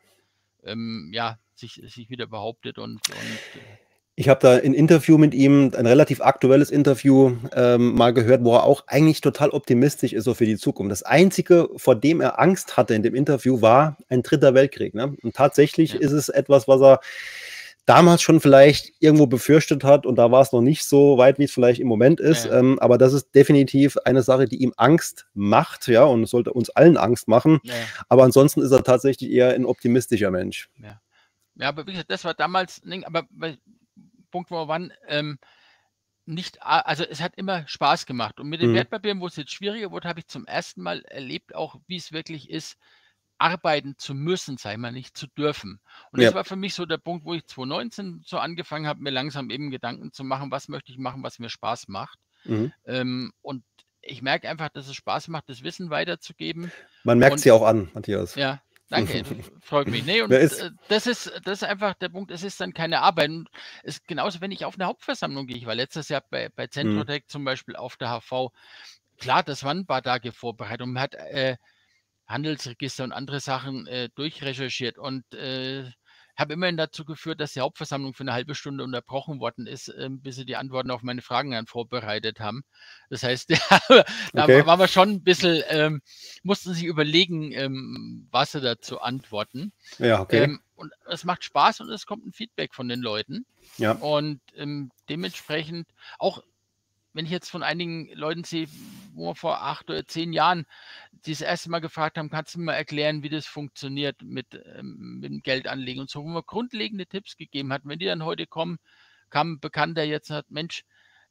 sich wieder behauptet und ich habe da ein Interview mit ihm, ein relativ aktuelles Interview mal gehört, wo er auch eigentlich total optimistisch ist so für die Zukunft. Das Einzige, vor dem er Angst hatte in dem Interview, war ein 3. Weltkrieg. Ne? Und tatsächlich ist es etwas, was er damals schon vielleicht irgendwo befürchtet hat und da war es noch nicht so weit, wie es vielleicht im Moment ist. Aber das ist definitiv eine Sache, die ihm Angst macht, ja, und es sollte uns allen Angst machen. Aber ansonsten ist er tatsächlich eher ein optimistischer Mensch. Ja, aber wie gesagt, das war damals, aber Punkt, wo wir waren, nicht, also es hat immer Spaß gemacht. Und mit den Wertpapieren, wo es jetzt schwieriger wurde, habe ich zum ersten Mal erlebt, auch wie es wirklich ist, arbeiten zu müssen, sei mal nicht zu dürfen. Und das war für mich so der Punkt, wo ich 2019 so angefangen habe, mir langsam eben Gedanken zu machen, was möchte ich machen, was mir Spaß macht. Und ich merke einfach, dass es Spaß macht, das Wissen weiterzugeben. Man merkt es ja auch an, Matthias. Ja, danke, freut mich. Nee, und das ist einfach der Punkt, es ist dann keine Arbeit. Und es ist genauso, wenn ich auf eine Hauptversammlung gehe. Ich war letztes Jahr bei Centrotech zum Beispiel auf der HV. Klar, das waren ein paar Tage Vorbereitung. Man hat Handelsregister und andere Sachen durchrecherchiert und habe immerhin dazu geführt, dass die Hauptversammlung für eine halbe Stunde unterbrochen worden ist, bis sie die Antworten auf meine Fragen dann vorbereitet haben. Das heißt, da waren wir schon ein bisschen, mussten sich überlegen, was sie dazu antworten. Ja, okay. Und es macht Spaß und es kommt ein Feedback von den Leuten. Ja. Und dementsprechend auch, wenn ich jetzt von einigen Leuten sehe, wo wir vor 8 oder 10 Jahren die das erste Mal gefragt haben, kannst du mir mal erklären, wie das funktioniert mit dem Geldanlegen und so, wo man grundlegende Tipps gegeben hat. Wenn die dann heute kommen, kam ein Bekannter jetzt und sagt, Mensch,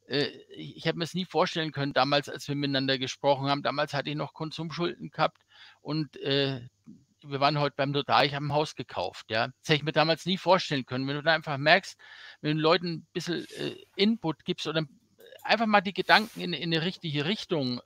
ich habe mir es nie vorstellen können, damals, als wir miteinander gesprochen haben. Damals hatte ich noch Konsumschulden gehabt und wir waren heute beim Notar, ich habe ein Haus gekauft. Ja. Das hätte ich mir damals nie vorstellen können. Wenn du da einfach merkst, wenn du den Leuten ein bisschen Input gibst oder einfach mal die Gedanken in eine richtige Richtung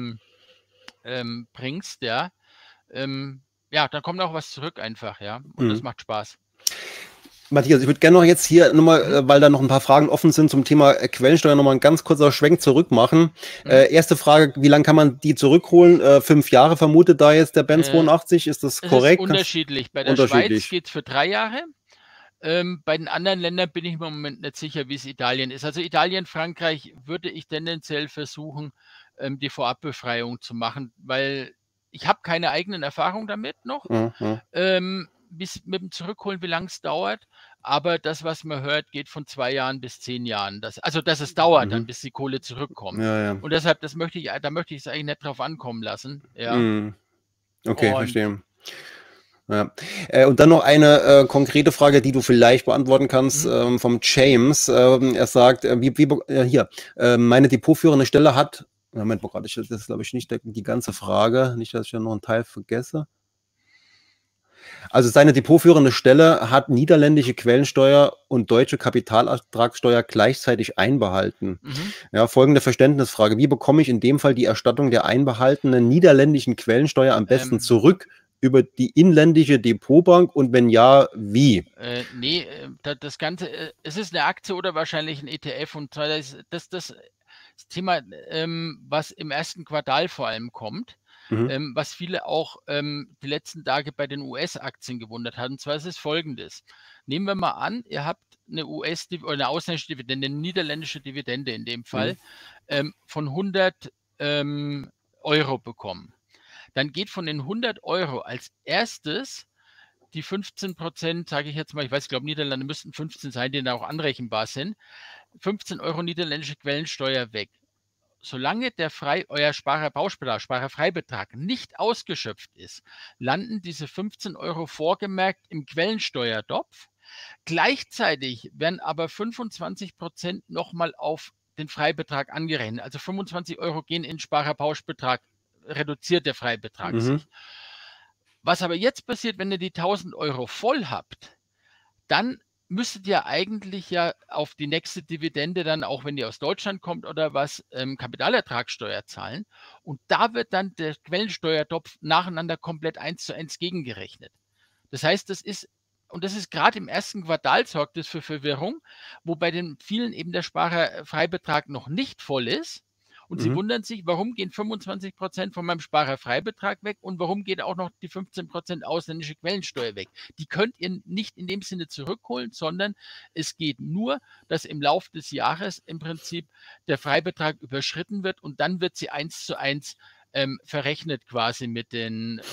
bringst, ja, ja, dann kommt auch was zurück einfach, ja. Und das macht Spaß. Matthias, ich würde gerne noch jetzt hier nochmal, weil da noch ein paar Fragen offen sind zum Thema Quellensteuer, nochmal ein ganz kurzer Schwenk zurück machen. Erste Frage, wie lange kann man die zurückholen? 5 Jahre vermutet da jetzt der Ben 82, ist das korrekt? Es ist unterschiedlich. Bei der Schweiz geht es für 3 Jahre. Bei den anderen Ländern bin ich im Moment nicht sicher, wie es Italien ist. Also Italien, Frankreich würde ich tendenziell versuchen, die Vorabbefreiung zu machen, weil ich habe keine eigenen Erfahrungen damit noch. Bis mit dem Zurückholen, wie lange es dauert. Aber das, was man hört, geht von 2 Jahren bis 10 Jahren. Dass es dauert dann, bis die Kohle zurückkommt. Ja. Und deshalb, da möchte ich es eigentlich nicht drauf ankommen lassen. Ja. Okay, verstehe. Ja. Und dann noch eine konkrete Frage, die du vielleicht beantworten kannst, vom James. Er sagt, meine depotführende Stelle hat, Moment mal gerade, das ist glaube ich nicht die ganze Frage, nicht, dass ich ja noch einen Teil vergesse. Also seine depotführende Stelle hat niederländische Quellensteuer und deutsche Kapitalertragssteuer gleichzeitig einbehalten. Ja, folgende Verständnisfrage. Wie bekomme ich in dem Fall die Erstattung der einbehaltenen niederländischen Quellensteuer am besten zurück? Über die inländische Depotbank und wenn ja, wie? Das Ganze, es ist eine Aktie oder wahrscheinlich ein ETF und zwar das Thema, was im ersten Quartal vor allem kommt. Was viele auch die letzten Tage bei den US-Aktien gewundert hat. Und zwar ist es Folgendes. Nehmen wir mal an, ihr habt eine oder eine ausländische Dividende, eine niederländische Dividende in dem Fall, von 100 Euro bekommen. Dann geht von den 100 Euro als erstes die 15%, sage ich jetzt mal, ich glaube, Niederlande müssten 15 sein, die da auch anrechenbar sind, 15 Euro niederländische Quellensteuer weg. Solange euer Sparerfreibetrag nicht ausgeschöpft ist, landen diese 15 Euro vorgemerkt im Quellensteuertopf. Gleichzeitig werden aber 25% nochmal auf den Freibetrag angerechnet. Also 25 Euro gehen in den Sparerpauschbetrag, reduziert der Freibetrag sich. Was aber jetzt passiert, wenn ihr die 1000 Euro voll habt, dann müsstet ihr eigentlich auf die nächste Dividende dann, auch wenn die aus Deutschland kommt oder was, Kapitalertragssteuer zahlen. Und da wird dann der Quellensteuertopf nacheinander komplett 1:1 gegengerechnet. Das heißt, das ist gerade im ersten Quartal sorgt es für Verwirrung, wo bei den vielen eben der Sparerfreibetrag noch nicht voll ist. Und sie wundern sich, warum gehen 25% von meinem Sparerfreibetrag weg und warum geht auch noch die 15% ausländische Quellensteuer weg. Die könnt ihr nicht in dem Sinne zurückholen, sondern es geht nur, dass im Laufe des Jahres im Prinzip der Freibetrag überschritten wird und dann wird sie 1:1 verrechnet quasi mit den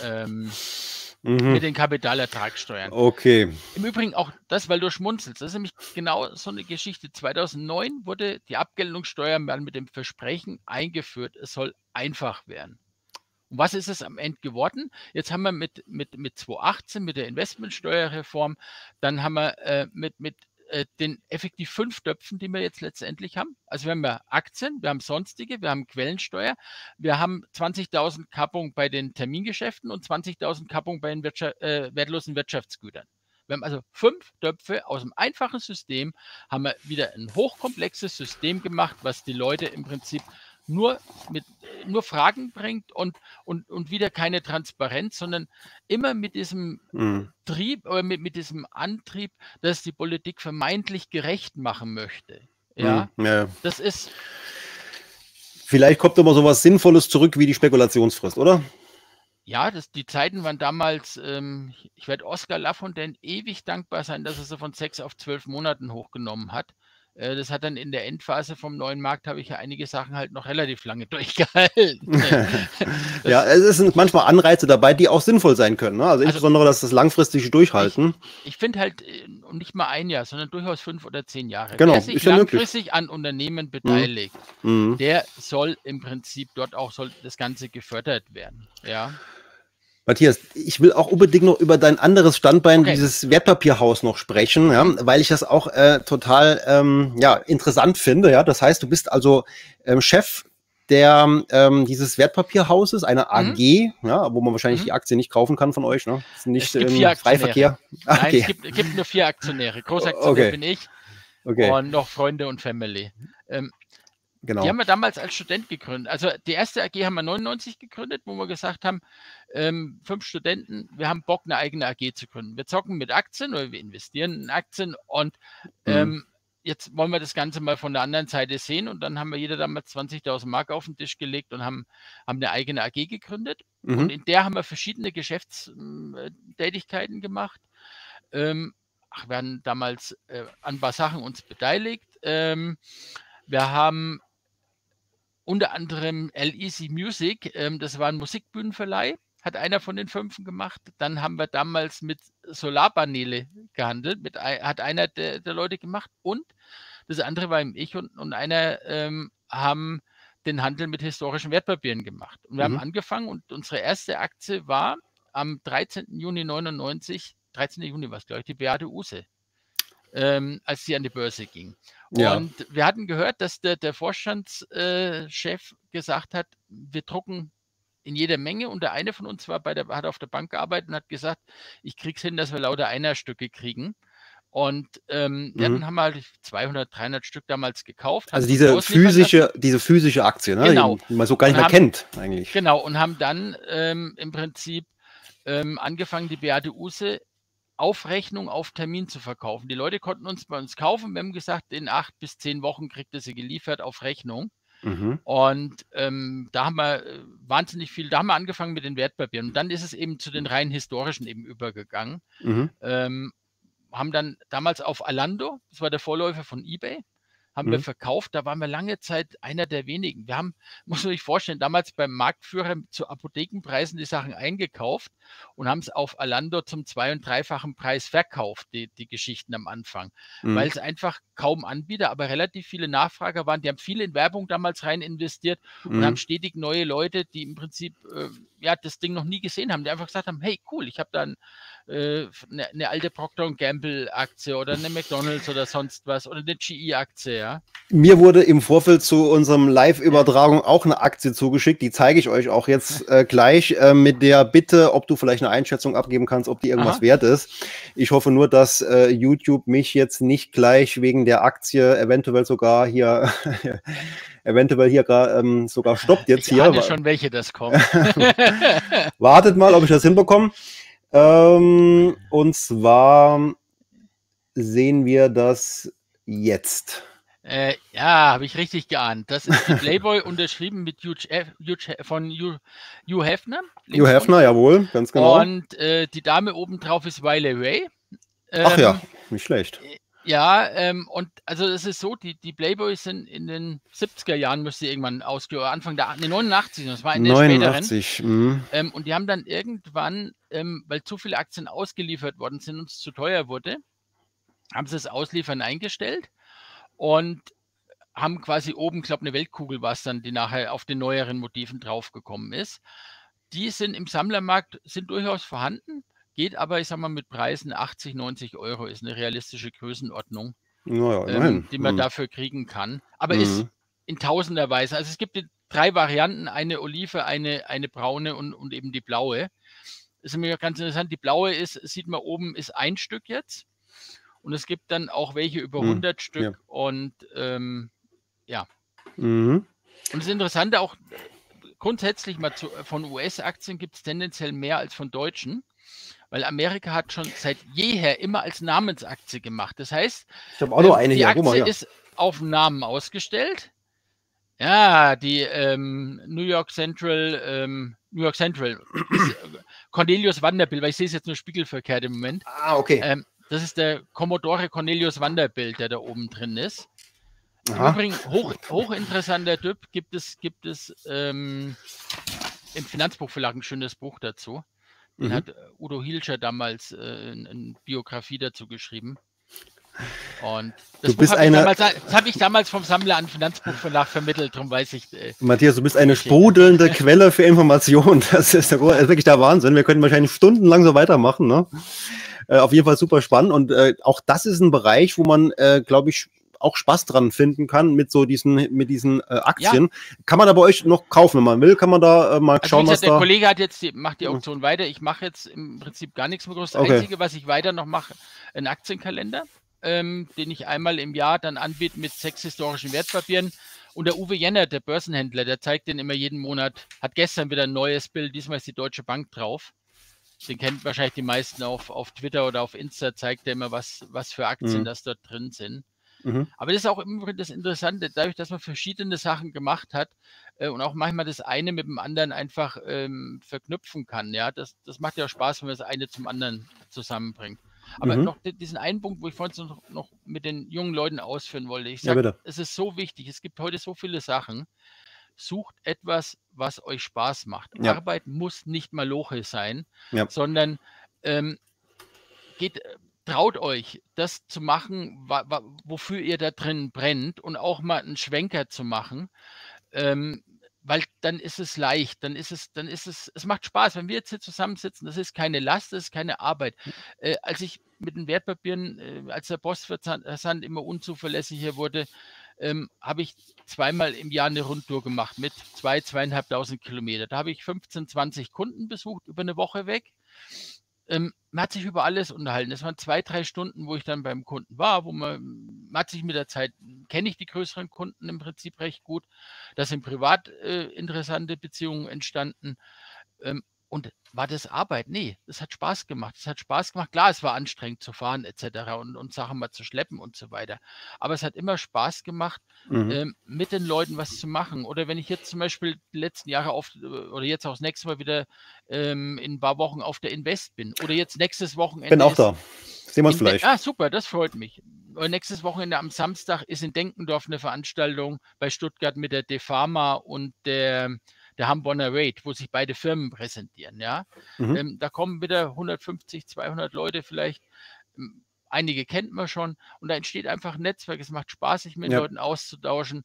Kapitalertragssteuern. Okay. Im Übrigen auch das, weil du schmunzelst, das ist nämlich genau so eine Geschichte. 2009 wurde die Abgeltungssteuer mal mit dem Versprechen eingeführt, es soll einfach werden. Und was ist es am Ende geworden? Jetzt haben wir mit 2018, mit der Investmentsteuerreform, dann haben wir mit den effektiv 5 Töpfen, die wir jetzt letztendlich haben. Also wir haben ja Aktien, wir haben sonstige, wir haben Quellensteuer, wir haben 20.000 Kappung bei den Termingeschäften und 20.000 Kappung bei den wertlosen Wirtschaftsgütern. Wir haben also 5 Töpfe aus dem einfachen System, haben wir wieder ein hochkomplexes System gemacht, was die Leute im Prinzip nur Fragen bringt und wieder keine Transparenz, sondern immer mit diesem Trieb oder mit diesem Antrieb, dass die Politik vermeintlich gerecht machen möchte. Ja, das ist. Vielleicht kommt immer sowas Sinnvolles zurück wie die Spekulationsfrist, oder? Ja, die Zeiten waren damals, ich werde Oscar Lafontaine ewig dankbar sein, dass er sie von 6 auf 12 Monaten hochgenommen hat. Das hat dann in der Endphase vom neuen Markt, habe ich ja einige Sachen halt noch relativ lange durchgehalten. Ja, es sind manchmal Anreize dabei, die auch sinnvoll sein können. Ne? Also insbesondere das langfristige Durchhalten. Ich finde halt nicht mal 1 Jahr, sondern durchaus 5 oder 10 Jahre. Genau, Wer sich langfristig an Unternehmen beteiligt, der soll im Prinzip soll das Ganze gefördert werden. Ja. Matthias, ich will auch unbedingt noch über dein anderes Standbein, Okay. dieses Wertpapierhaus noch sprechen, ja, weil ich das auch total ja, interessant finde. Ja, das heißt, du bist also Chef dieses Wertpapierhauses, eine Mhm. AG, ja, wo man wahrscheinlich Mhm. die Aktie nicht kaufen kann von euch, ne? Das ist nicht Es gibt 4 im Aktionäre. Freiverkehr. Ah, Nein, es okay, gibt nur 4 Aktionäre. Großaktionär okay, bin ich okay, und noch Freunde und Family. Die genau. haben wir damals als Student gegründet. Also die erste AG haben wir 99 gegründet, wo wir gesagt haben, 5 Studenten, wir haben Bock, eine eigene AG zu gründen. Wir zocken mit Aktien oder wir investieren in Aktien und Mhm. jetzt wollen wir das Ganze mal von der anderen Seite sehen. Und dann haben wir jeder damals 20.000 Mark auf den Tisch gelegt und haben eine eigene AG gegründet. Und Mhm. in der haben wir verschiedene Geschäftstätigkeiten gemacht. Wir haben damals an ein paar Sachen uns beteiligt. Wir haben unter anderem LEC Music, das war ein Musikbühnenverleih, hat einer von den 5 gemacht. Dann haben wir damals mit Solarpaneele gehandelt, hat einer der Leute gemacht. Und das andere war eben ich und einer haben den Handel mit historischen Wertpapieren gemacht. Und wir haben Mhm. angefangen und unsere erste Aktie war am 13. Juni 99, 13. Juni war es, glaube ich, die Beate Uhse, als sie an die Börse ging. Ja. Und wir hatten gehört, dass der Vorstandschef gesagt hat, wir drucken in jeder Menge. Und der eine von uns hat auf der Bank gearbeitet und hat gesagt, ich krieg's hin, dass wir lauter Einerstücke kriegen. Und ja, Mhm. dann haben wir halt 200, 300 Stück damals gekauft, haben Also es uns ausliefern lassen. diese physische Aktie, ne, Genau. die man so gar nicht Und mehr haben, kennt, eigentlich. genau, und haben dann im Prinzip angefangen, die Beate Uhse auf Rechnung, auf Termin zu verkaufen. Die Leute konnten uns bei uns kaufen. Wir haben gesagt, in 8 bis 10 Wochen kriegt ihr sie geliefert auf Rechnung. Mhm. Und da haben wir wahnsinnig viel, da haben wir angefangen mit den Wertpapieren. Und dann ist es eben zu den rein historischen eben übergegangen. Mhm. Haben dann damals auf Alando, das war der Vorläufer von eBay, haben wir Mhm. verkauft. Da waren wir lange Zeit einer der wenigen. Wir haben, muss man sich vorstellen, damals beim Marktführer zu Apothekenpreisen die Sachen eingekauft und haben es auf Alando zum 2- und 3-fachen Preis verkauft, die Geschichten am Anfang, weil Mhm. es einfach kaum Anbieter, aber relativ viele Nachfrager waren. Die haben viel in Werbung damals rein investiert und haben Mhm. stetig neue Leute, die im Prinzip ja, das Ding noch nie gesehen haben, die einfach gesagt haben, hey, cool, ich habe da eine alte Procter Gamble Aktie oder eine McDonald's oder sonst was oder eine GE-Aktie, ja. Mir wurde im Vorfeld zu unserem Ja. Live-Übertragung auch eine Aktie zugeschickt, die zeige ich euch auch jetzt gleich mit der Bitte, ob du vielleicht eine Einschätzung abgeben kannst, ob die irgendwas Aha. wert ist. Ich hoffe nur, dass YouTube mich jetzt nicht gleich wegen der Aktie eventuell sogar hier sogar stoppt jetzt Ich hier. ahne schon, welche das kommt. Wartet mal, ob ich das hinbekomme. Und zwar sehen wir das jetzt. Ja, habe ich richtig geahnt. Das ist die Playboy unterschrieben mit von Hugh Hefner, Hugh links Hefner, unten. jawohl, ganz genau. Und die Dame obendrauf ist Wiley Ray. Ach ja, nicht schlecht. Ja, und also es ist so, die Playboys sind in den 70er Jahren, müsste irgendwann Anfang der 89, das war in der späteren. 89. Und die haben dann irgendwann, weil zu viele Aktien ausgeliefert worden sind und es zu teuer wurde, haben sie das Ausliefern eingestellt und haben quasi oben, glaube eine Weltkugel war es dann, die nachher auf den neueren Motiven draufgekommen ist. Die sind im Sammlermarkt, sind durchaus vorhanden, geht aber, ich sag mal, mit Preisen 80, 90 Euro ist eine realistische Größenordnung, Naja, immerhin. die man dafür kriegen kann. Aber ist in tausender Weise. Also es gibt 3 Varianten, eine Olive, eine braune und eben die blaue. Das ist mir ganz interessant. Die blaue ist, sieht man oben, ist ein Stück jetzt. Und es gibt dann auch welche über 100 Stück. Ja. Und ja. Mhm. Und das Interessante auch, grundsätzlich mal von US-Aktien gibt es tendenziell mehr als von deutschen, weil Amerika hat schon seit jeher immer als Namensaktie gemacht. Das heißt, ich habe auch noch eine die hier. Aktie Guck mal, ist auf den Namen ausgestellt. Ja, die New York Central ist Cornelius Vanderbilt, weil ich sehe es jetzt nur spiegelverkehrt im Moment. Ah, okay. Das ist der Commodore Cornelius Vanderbilt, der da oben drin ist. Im Aha. Übrigen hochinteressanter Typ, gibt es im Finanzbuchverlag ein schönes Buch dazu. Den hat Udo Hilscher damals eine Biografie dazu geschrieben. Und Du das Buch bist eine, habe ich damals vom Sammler an Finanzbuchverlag vermittelt, darum weiß ich. Matthias, du bist eine Geschichte. sprudelnde Quelle für Informationen. Das ist wirklich der Wahnsinn. Wir können wahrscheinlich stundenlang so weitermachen. Ne? Auf jeden Fall super spannend. Und auch das ist ein Bereich, wo man, glaube ich, auch Spaß dran finden kann mit diesen Aktien. Ja. Kann man da bei euch noch kaufen, wenn man will? Kann man da mal schauen, gesagt, was der da... Kollege macht die Auktion weiter. Ich mache jetzt im Prinzip gar nichts mehr groß. Das Einzige, was ich weiter noch mache, ein Aktienkalender, den ich einmal im Jahr dann anbiete mit 6 historischen Wertpapieren. Und der Uwe Jenner, der Börsenhändler, der zeigt den immer jeden Monat, hat gestern wieder ein neues Bild, diesmal ist die Deutsche Bank drauf. Den kennt wahrscheinlich die meisten auf Twitter oder auf Insta, zeigt er immer, was für Aktien das dort drin sind. Aber das ist auch immer das Interessante, dadurch, dass man verschiedene Sachen gemacht hat und auch manchmal das eine mit dem anderen einfach verknüpfen kann. Ja, das macht ja Spaß, wenn man das eine zum anderen zusammenbringt. Aber noch diesen einen Punkt, wo ich vorhin noch mit den jungen Leuten ausführen wollte. Ich sage, es ist so wichtig, es gibt heute so viele Sachen. Sucht etwas, was euch Spaß macht. Ja. Arbeit muss nicht Maloche sein, sondern traut euch, das zu machen, wofür ihr da drin brennt und auch mal einen Schwenker zu machen. Weil dann ist es leicht, es macht Spaß, wenn wir jetzt hier zusammensitzen, das ist keine Last, das ist keine Arbeit. Als ich mit den Wertpapieren, als der Postversand immer unzuverlässiger wurde, habe ich zweimal im Jahr eine Rundtour gemacht mit 2.500 Kilometer. Da habe ich 15, 20 Kunden besucht, über eine Woche weg. Man hat sich über alles unterhalten. Das waren 2, 3 Stunden, wo ich dann beim Kunden war, man hat sich mit der Zeit, kenne ich die größeren Kunden im Prinzip recht gut. Da sind privat interessante Beziehungen entstanden. Und war das Arbeit? Nee, das hat Spaß gemacht. Es hat Spaß gemacht. Klar, es war anstrengend zu fahren etc. und Sachen mal zu schleppen und so weiter. Aber es hat immer Spaß gemacht, mit den Leuten was zu machen. Oder wenn ich jetzt zum Beispiel die letzten Jahre oder jetzt auch das nächste Mal wieder in ein paar Wochen auf der Invest bin. Oder jetzt nächstes Wochenende. Bin auch da. Sehen wir uns vielleicht. Super, das freut mich. Nächstes Wochenende am Samstag ist in Denkendorf eine Veranstaltung bei Stuttgart mit der DeFama und der Hamborner Raid, wo sich beide Firmen präsentieren. Ja? Da kommen wieder 150, 200 Leute vielleicht. Einige kennt man schon. Und da entsteht einfach ein Netzwerk. Es macht Spaß, sich mit Leuten auszutauschen.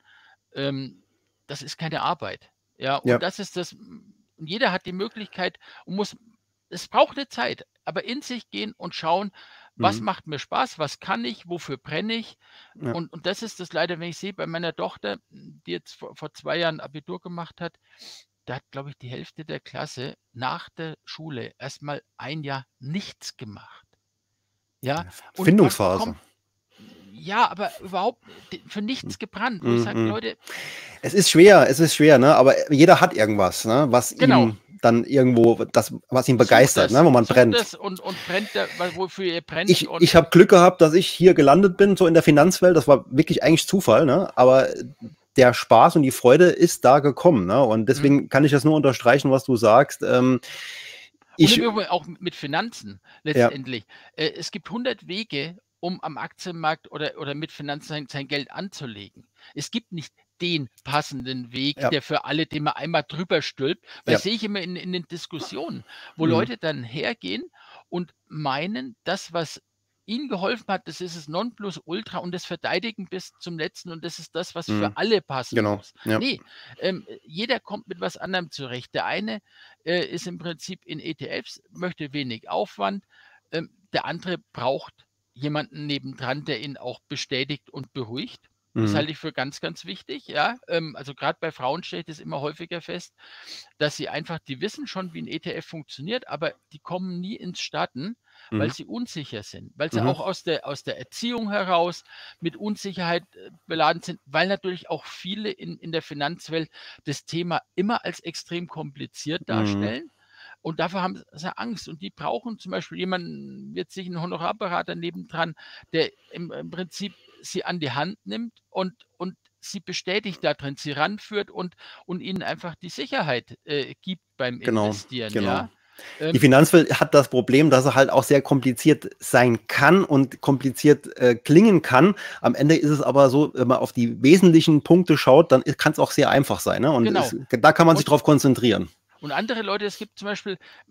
Das ist keine Arbeit. Ja? Und das ist das. Und jeder hat die Möglichkeit und es braucht eine Zeit, aber in sich gehen und schauen, was macht mir Spaß, was kann ich, wofür brenne ich. Und das ist das leider, wenn ich sehe, bei meiner Tochter, die jetzt vor 2 Jahren Abitur gemacht hat, da hat, glaube ich, die Hälfte der Klasse nach der Schule erstmal 1 Jahr nichts gemacht. Ja, Findungsphase. Ja, aber überhaupt für nichts gebrannt. Wo ich sage, Leute. Es ist schwer, ne? Aber jeder hat irgendwas, ne? Was ihm dann irgendwo, was ihn begeistert, ne? Wo man brennt. Und brennt, wofür ihr brennt. Ich habe Glück gehabt, dass ich hier gelandet bin, so in der Finanzwelt. Das war wirklich eigentlich Zufall, ne? Aber der Spaß und die Freude ist da gekommen, ne? Und deswegen kann ich das nur unterstreichen, was du sagst. Auch mit Finanzen letztendlich. Es gibt 100 Wege, um am Aktienmarkt oder mit Finanzen sein Geld anzulegen. Es gibt nicht den passenden Weg, der für alle, den man einmal drüber stülpt. Weil das sehe ich immer in den Diskussionen, wo Leute dann hergehen und meinen, das, was ihnen geholfen hat, das ist das Nonplusultra und das verteidigen bis zum Letzten und das ist das, was für alle passen muss. Ja. Nee, jeder kommt mit was anderem zurecht. Der eine ist im Prinzip in ETFs, möchte wenig Aufwand. Der andere braucht jemanden nebendran, der ihn auch bestätigt und beruhigt. Das halte ich für ganz, ganz wichtig. Ja? Also gerade bei Frauen stelle ich das immer häufiger fest, dass die wissen schon, wie ein ETF funktioniert, aber die kommen nie ins Starten, weil sie unsicher sind, weil sie auch aus der Erziehung heraus mit Unsicherheit beladen sind, weil natürlich auch viele in der Finanzwelt das Thema immer als extrem kompliziert darstellen. Und dafür haben sie Angst. Und die brauchen zum Beispiel jemanden, wird sich ein Honorarberater nebendran, der im Prinzip sie an die Hand nimmt und sie bestätigt da drin, sie ranführt und ihnen einfach die Sicherheit gibt beim Investieren. Genau. Ja? Die Finanzwelt hat das Problem, dass er halt auch sehr kompliziert sein kann und kompliziert klingen kann. Am Ende ist es aber so, wenn man auf die wesentlichen Punkte schaut, dann kann es auch sehr einfach sein. Ne? Und da kann man sich drauf konzentrieren. Und andere Leute, es gibt zum Beispiel,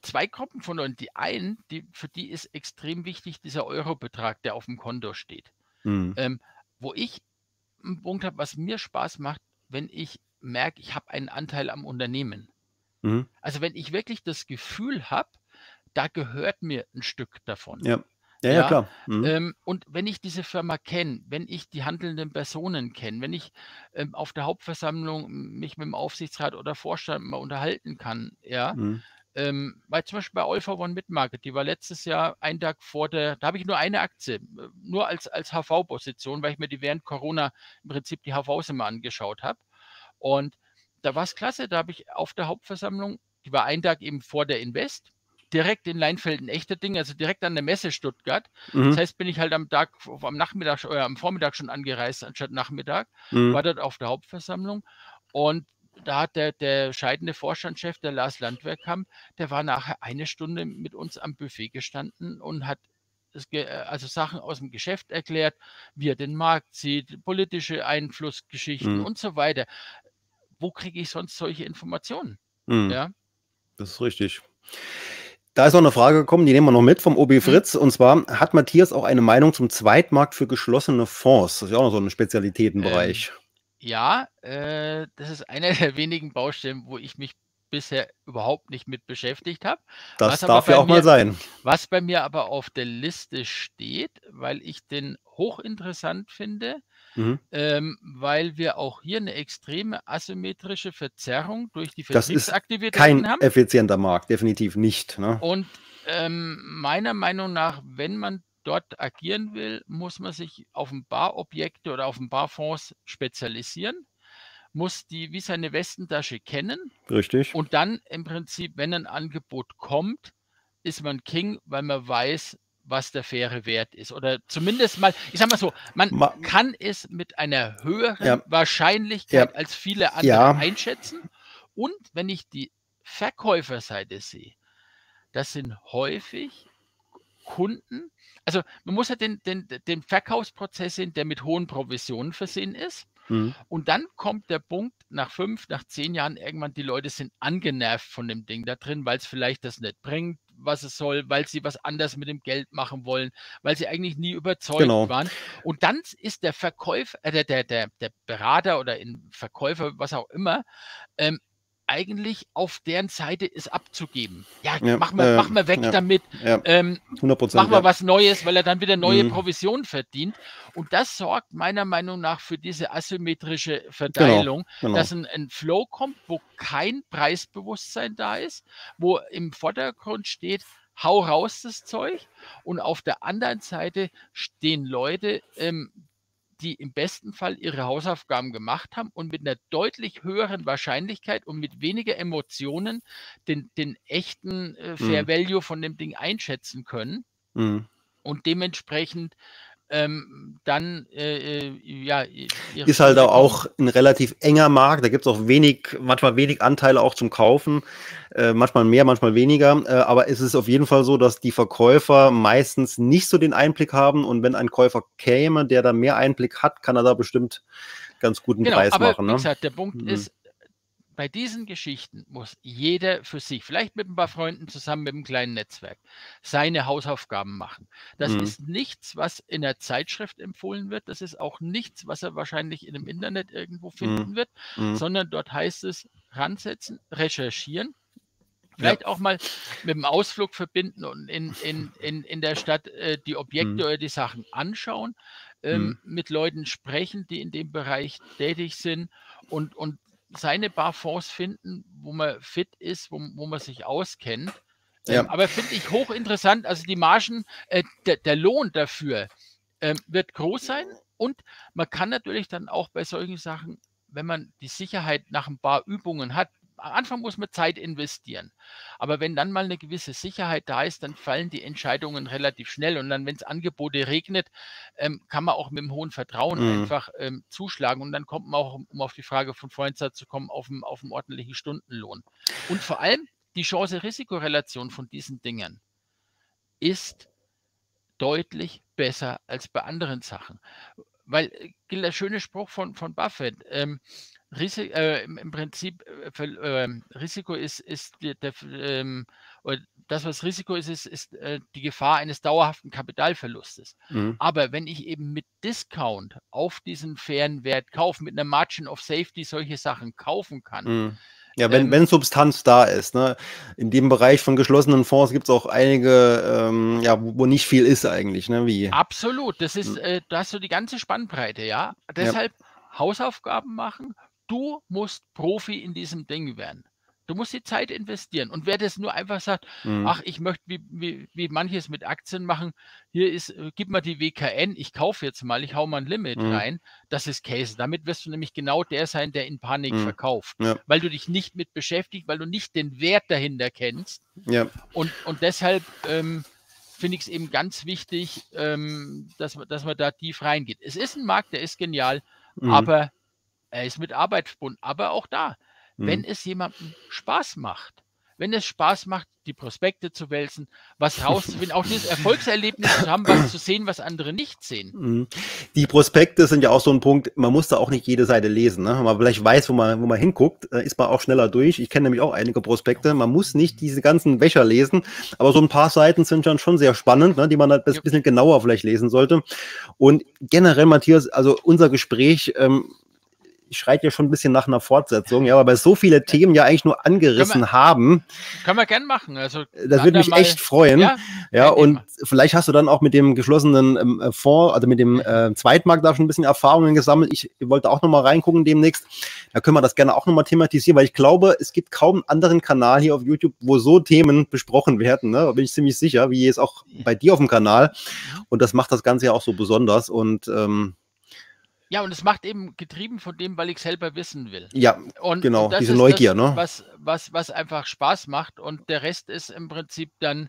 zwei Gruppen von Leuten. Die einen, für die ist extrem wichtig dieser Eurobetrag, der auf dem Konto steht. Mhm. Wo ich einen Punkt habe, was mir Spaß macht, wenn ich merke, ich habe einen Anteil am Unternehmen. Mhm. Also wenn ich wirklich das Gefühl habe, da gehört mir ein Stück davon. Ja. Ja, ja, Ja, klar. Mhm. und wenn ich diese Firma kenne, wenn ich die handelnden Personen kenne, wenn ich auf der Hauptversammlung mich mit dem Aufsichtsrat oder Vorstand mal unterhalten kann, ja, Mhm. weil zum Beispiel bei All for One Mid-Market, die war letztes Jahr einen Tag vor da habe ich nur eine Aktie, nur als HV-Position, weil ich mir die während Corona im Prinzip die HVs immer angeschaut habe. Und da war es klasse, da habe ich auf der Hauptversammlung, die war einen Tag eben vor der Invest, direkt in Leinfelden-Echterding, also direkt an der Messe Stuttgart. Das Mhm. heißt, bin ich halt am Nachmittag oder am Vormittag schon angereist, anstatt Nachmittag, Mhm. war dort auf der Hauptversammlung und da hat der scheidende Vorstandschef, der Lars Landwehrkamp, der war nachher eine Stunde mit uns am Buffet gestanden und hat also Sachen aus dem Geschäft erklärt, wie er den Markt sieht, politische Einflussgeschichten Mhm. und so weiter. Wo kriege ich sonst solche Informationen? Mhm. Ja. Das ist richtig. Da ist noch eine Frage gekommen, die nehmen wir noch mit vom OB Hm? Fritz. Und zwar, hat Matthias auch eine Meinung zum Zweitmarkt für geschlossene Fonds? Das ist ja auch noch so ein Ähm, Spezialitätenbereich. ja, das ist einer der wenigen Baustellen, wo ich mich bisher überhaupt nicht mit beschäftigt habe. Was Das aber darf ja bei auch mal mir sein. was bei mir aber auf der Liste steht, weil ich den hochinteressant finde, Mhm. weil wir auch hier eine extreme asymmetrische Verzerrung durch die Das ist Vertriebsaktivitäten kein haben. effizienter Markt, definitiv nicht, ne? Und meiner Meinung nach, wenn man dort agieren will, muss man sich auf ein paar Objekte oder auf ein paar Fonds spezialisieren, muss die wie seine Westentasche kennen Richtig. und dann im Prinzip, wenn ein Angebot kommt, ist man King, weil man weiß, was der faire Wert ist. Oder zumindest mal, ich sage mal so, man Ma kann es mit einer höheren ja, ja, Wahrscheinlichkeit als viele andere ja, einschätzen. Und wenn ich die Verkäuferseite sehe, das sind häufig Kunden, also man muss ja den Verkaufsprozess sehen, der mit hohen Provisionen versehen ist. mhm, Und dann kommt der Punkt, nach 5, nach 10 Jahren irgendwann, die Leute sind angenervt von dem Ding da drin, weil es vielleicht das nicht bringt, was es soll, weil sie was anderes mit dem Geld machen wollen, weil sie eigentlich nie überzeugt genau. waren. Und dann ist der Verkäufer, der Berater oder Verkäufer, was auch immer, ähm, eigentlich auf deren Seite ist abzugeben. Ja, Ja, mach mal weg ja, damit. ja, Ähm, mach 100%, mal ja. was Neues, weil er dann wieder neue Mhm, Provision verdient. Und das sorgt meiner Meinung nach für diese asymmetrische genau, Verteilung, genau. dass ein Flow kommt, wo kein Preisbewusstsein da ist, wo im Vordergrund steht, hau raus das Zeug. Und auf der anderen Seite stehen Leute, die im besten Fall ihre Hausaufgaben gemacht haben und mit einer deutlich höheren Wahrscheinlichkeit und mit weniger Emotionen den echten Mhm, Fair Value von dem Ding einschätzen können mhm. und dementsprechend dann ja, ihre Ist halt Quote kaufen. auch ein relativ enger Markt. Da gibt es auch manchmal wenig Anteile auch zum Kaufen. Manchmal mehr, manchmal weniger. Aber es ist auf jeden Fall so, dass die Verkäufer meistens nicht so den Einblick haben. Und wenn ein Käufer käme, der da mehr Einblick hat, kann er da bestimmt ganz guten Genau, Preis aber machen, wie ne? gesagt, der Punkt Mhm. ist, bei diesen Geschichten muss jeder für sich, vielleicht mit ein paar Freunden zusammen mit einem kleinen Netzwerk, seine Hausaufgaben machen. Das Mhm. ist nichts, was in der Zeitschrift empfohlen wird. Das ist auch nichts, was er wahrscheinlich in dem Internet irgendwo Mhm. finden wird, Mhm. sondern dort heißt es ransetzen, recherchieren, Ja. vielleicht auch mal mit dem Ausflug verbinden und in der Stadt die Mhm. Objekte oder die Sachen anschauen, Mhm. mit Leuten sprechen, die in dem Bereich tätig sind und seine paar Fonds finden, wo man fit ist, wo man sich auskennt. Ja. Aber finde ich hochinteressant, also die Margen, der Lohn dafür wird groß sein und man kann natürlich dann auch bei solchen Sachen, wenn man die Sicherheit nach ein paar Übungen hat, am Anfang muss man Zeit investieren. Aber wenn dann mal eine gewisse Sicherheit da ist, dann fallen die Entscheidungen relativ schnell. Und dann, wenn es Angebote regnet, kann man auch mit dem hohen Vertrauen Mhm. einfach zuschlagen. Und dann kommt man auch, um auf die Frage von vorhin zu kommen, auf einen ordentlichen Stundenlohn. Und vor allem die Chance-Risiko-Relation von diesen Dingen ist deutlich besser als bei anderen Sachen. Weil gilt der schöne Spruch von Buffett, im Prinzip Risiko ist der Und das, was Risiko ist, ist die Gefahr eines dauerhaften Kapitalverlustes. Aber wenn ich eben mit Discount auf diesen fairen Wert kaufe, mit einer Margin of Safety solche Sachen kaufen kann. Ja, wenn Substanz da ist. Ne? In dem Bereich von geschlossenen Fonds gibt es auch einige, ja, wo nicht viel ist eigentlich. Ne? Wie? Absolut, das ist, da hast du die ganze Spannbreite, ja. Deshalb Hausaufgaben machen. Du musst Profi in diesem Ding werden. Du musst die Zeit investieren. Und wer das nur einfach sagt, ach, ich möchte, wie manches mit Aktien machen, hier ist, gib mal die WKN, ich kaufe jetzt mal, ich hau mal ein Limit rein, das ist Käse. Damit wirst du nämlich genau der sein, der in Panik verkauft. Weil du dich nicht mit beschäftigst, weil du nicht den Wert dahinter kennst. Und deshalb finde ich es eben ganz wichtig, dass man da tief reingeht. Es ist ein Markt, der ist genial, aber er ist mit Arbeit verbunden. Aber auch da, wenn es jemandem Spaß macht, wenn es Spaß macht, die Prospekte zu wälzen, was rauszufinden, auch dieses Erfolgserlebnis zu haben, was zu sehen, was andere nicht sehen. Die Prospekte sind ja auch so ein Punkt, man muss da auch nicht jede Seite lesen. Ne? Wenn man vielleicht weiß, wo man hinguckt, ist man auch schneller durch. Ich kenne nämlich auch einige Prospekte. Man muss nicht diese ganzen Wäscher lesen, aber so ein paar Seiten sind dann schon sehr spannend, ne? Die man halt ein bisschen genauer vielleicht lesen sollte. Und generell, Matthias, also unser Gespräch schreit ja schon ein bisschen nach einer Fortsetzung, ja, aber so viele Themen ja eigentlich nur angerissen haben. Können wir gern machen. Also, das würde mich echt freuen. Ja, und vielleicht hast du dann auch mit dem geschlossenen Fonds, also mit dem Zweitmarkt da schon ein bisschen Erfahrungen gesammelt. Ich wollte auch nochmal reingucken demnächst. Da können wir das gerne auch nochmal thematisieren, weil ich glaube, es gibt kaum einen anderen Kanal hier auf YouTube, wo so Themen besprochen werden. Ne? Da bin ich ziemlich sicher, wie jetzt auch bei dir auf dem Kanal. Und das macht das Ganze ja auch so besonders. Und ja, und es macht eben getrieben von dem, weil ich selber wissen will. Ja, und genau, und diese Neugier, ne? Was einfach Spaß macht, und der Rest ist im Prinzip dann,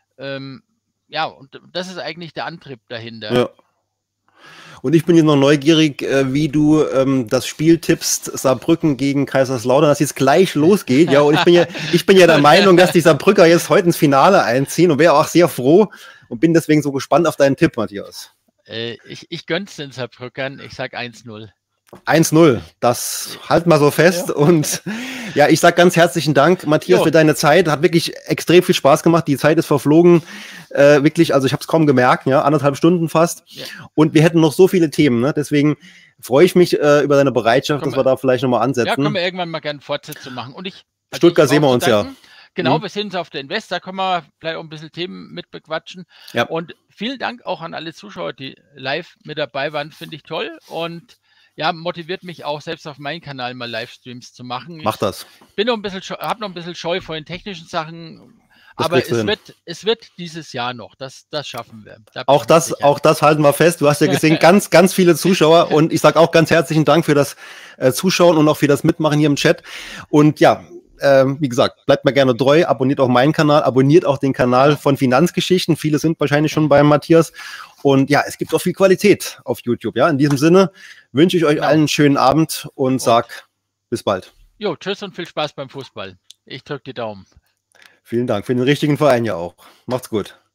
ja, und das ist eigentlich der Antrieb dahinter. Ja. Und ich bin jetzt noch neugierig, wie du das Spiel tippst, Saarbrücken gegen Kaiserslautern, dass jetzt gleich losgeht. Ja, und ich bin ja der Meinung, dass die Saarbrücker jetzt heute ins Finale einziehen und wäre auch sehr froh und bin deswegen so gespannt auf deinen Tipp, Matthias. Ich gönn's den Saarbrückern, ich sag 1-0. 1-0, das halten wir so fest. Ja. Und ja, ich sag ganz herzlichen Dank, Matthias, für deine Zeit. Hat wirklich extrem viel Spaß gemacht. Die Zeit ist verflogen. Wirklich, also ich habe es kaum gemerkt, ja, 1,5 Stunden fast. Ja. Und wir hätten noch so viele Themen, ne? Deswegen freue ich mich über deine Bereitschaft, dass wir da vielleicht nochmal ansetzen. Ja, können wir irgendwann mal gerne Fortsetzung machen. Und Stuttgart sehen wir uns ja. Genau, wir sehen uns auf der Invest, da können wir vielleicht auch ein bisschen Themen mit bequatschen. Ja. Und vielen Dank auch an alle Zuschauer, die live mit dabei waren, finde ich toll. Und ja, motiviert mich auch, selbst auf meinem Kanal mal Livestreams zu machen. Mach das. Ich habe noch ein bisschen Scheu vor den technischen Sachen, aber es wird dieses Jahr noch. Das schaffen wir. Auch das halten wir fest. Du hast ja gesehen, ganz, ganz viele Zuschauer. Und ich sage auch ganz herzlichen Dank für das Zuschauen und auch für das Mitmachen hier im Chat. Und ja, wie gesagt, bleibt mir gerne treu, abonniert auch meinen Kanal, abonniert auch den Kanal von Finanzgeschichten. Viele sind wahrscheinlich schon bei Matthias. Und ja, es gibt auch viel Qualität auf YouTube. Ja, in diesem Sinne wünsche ich euch allen einen schönen Abend und sag bis bald. Jo, tschüss und viel Spaß beim Fußball. Ich drücke die Daumen. Vielen Dank für den richtigen Verein ja auch. Macht's gut.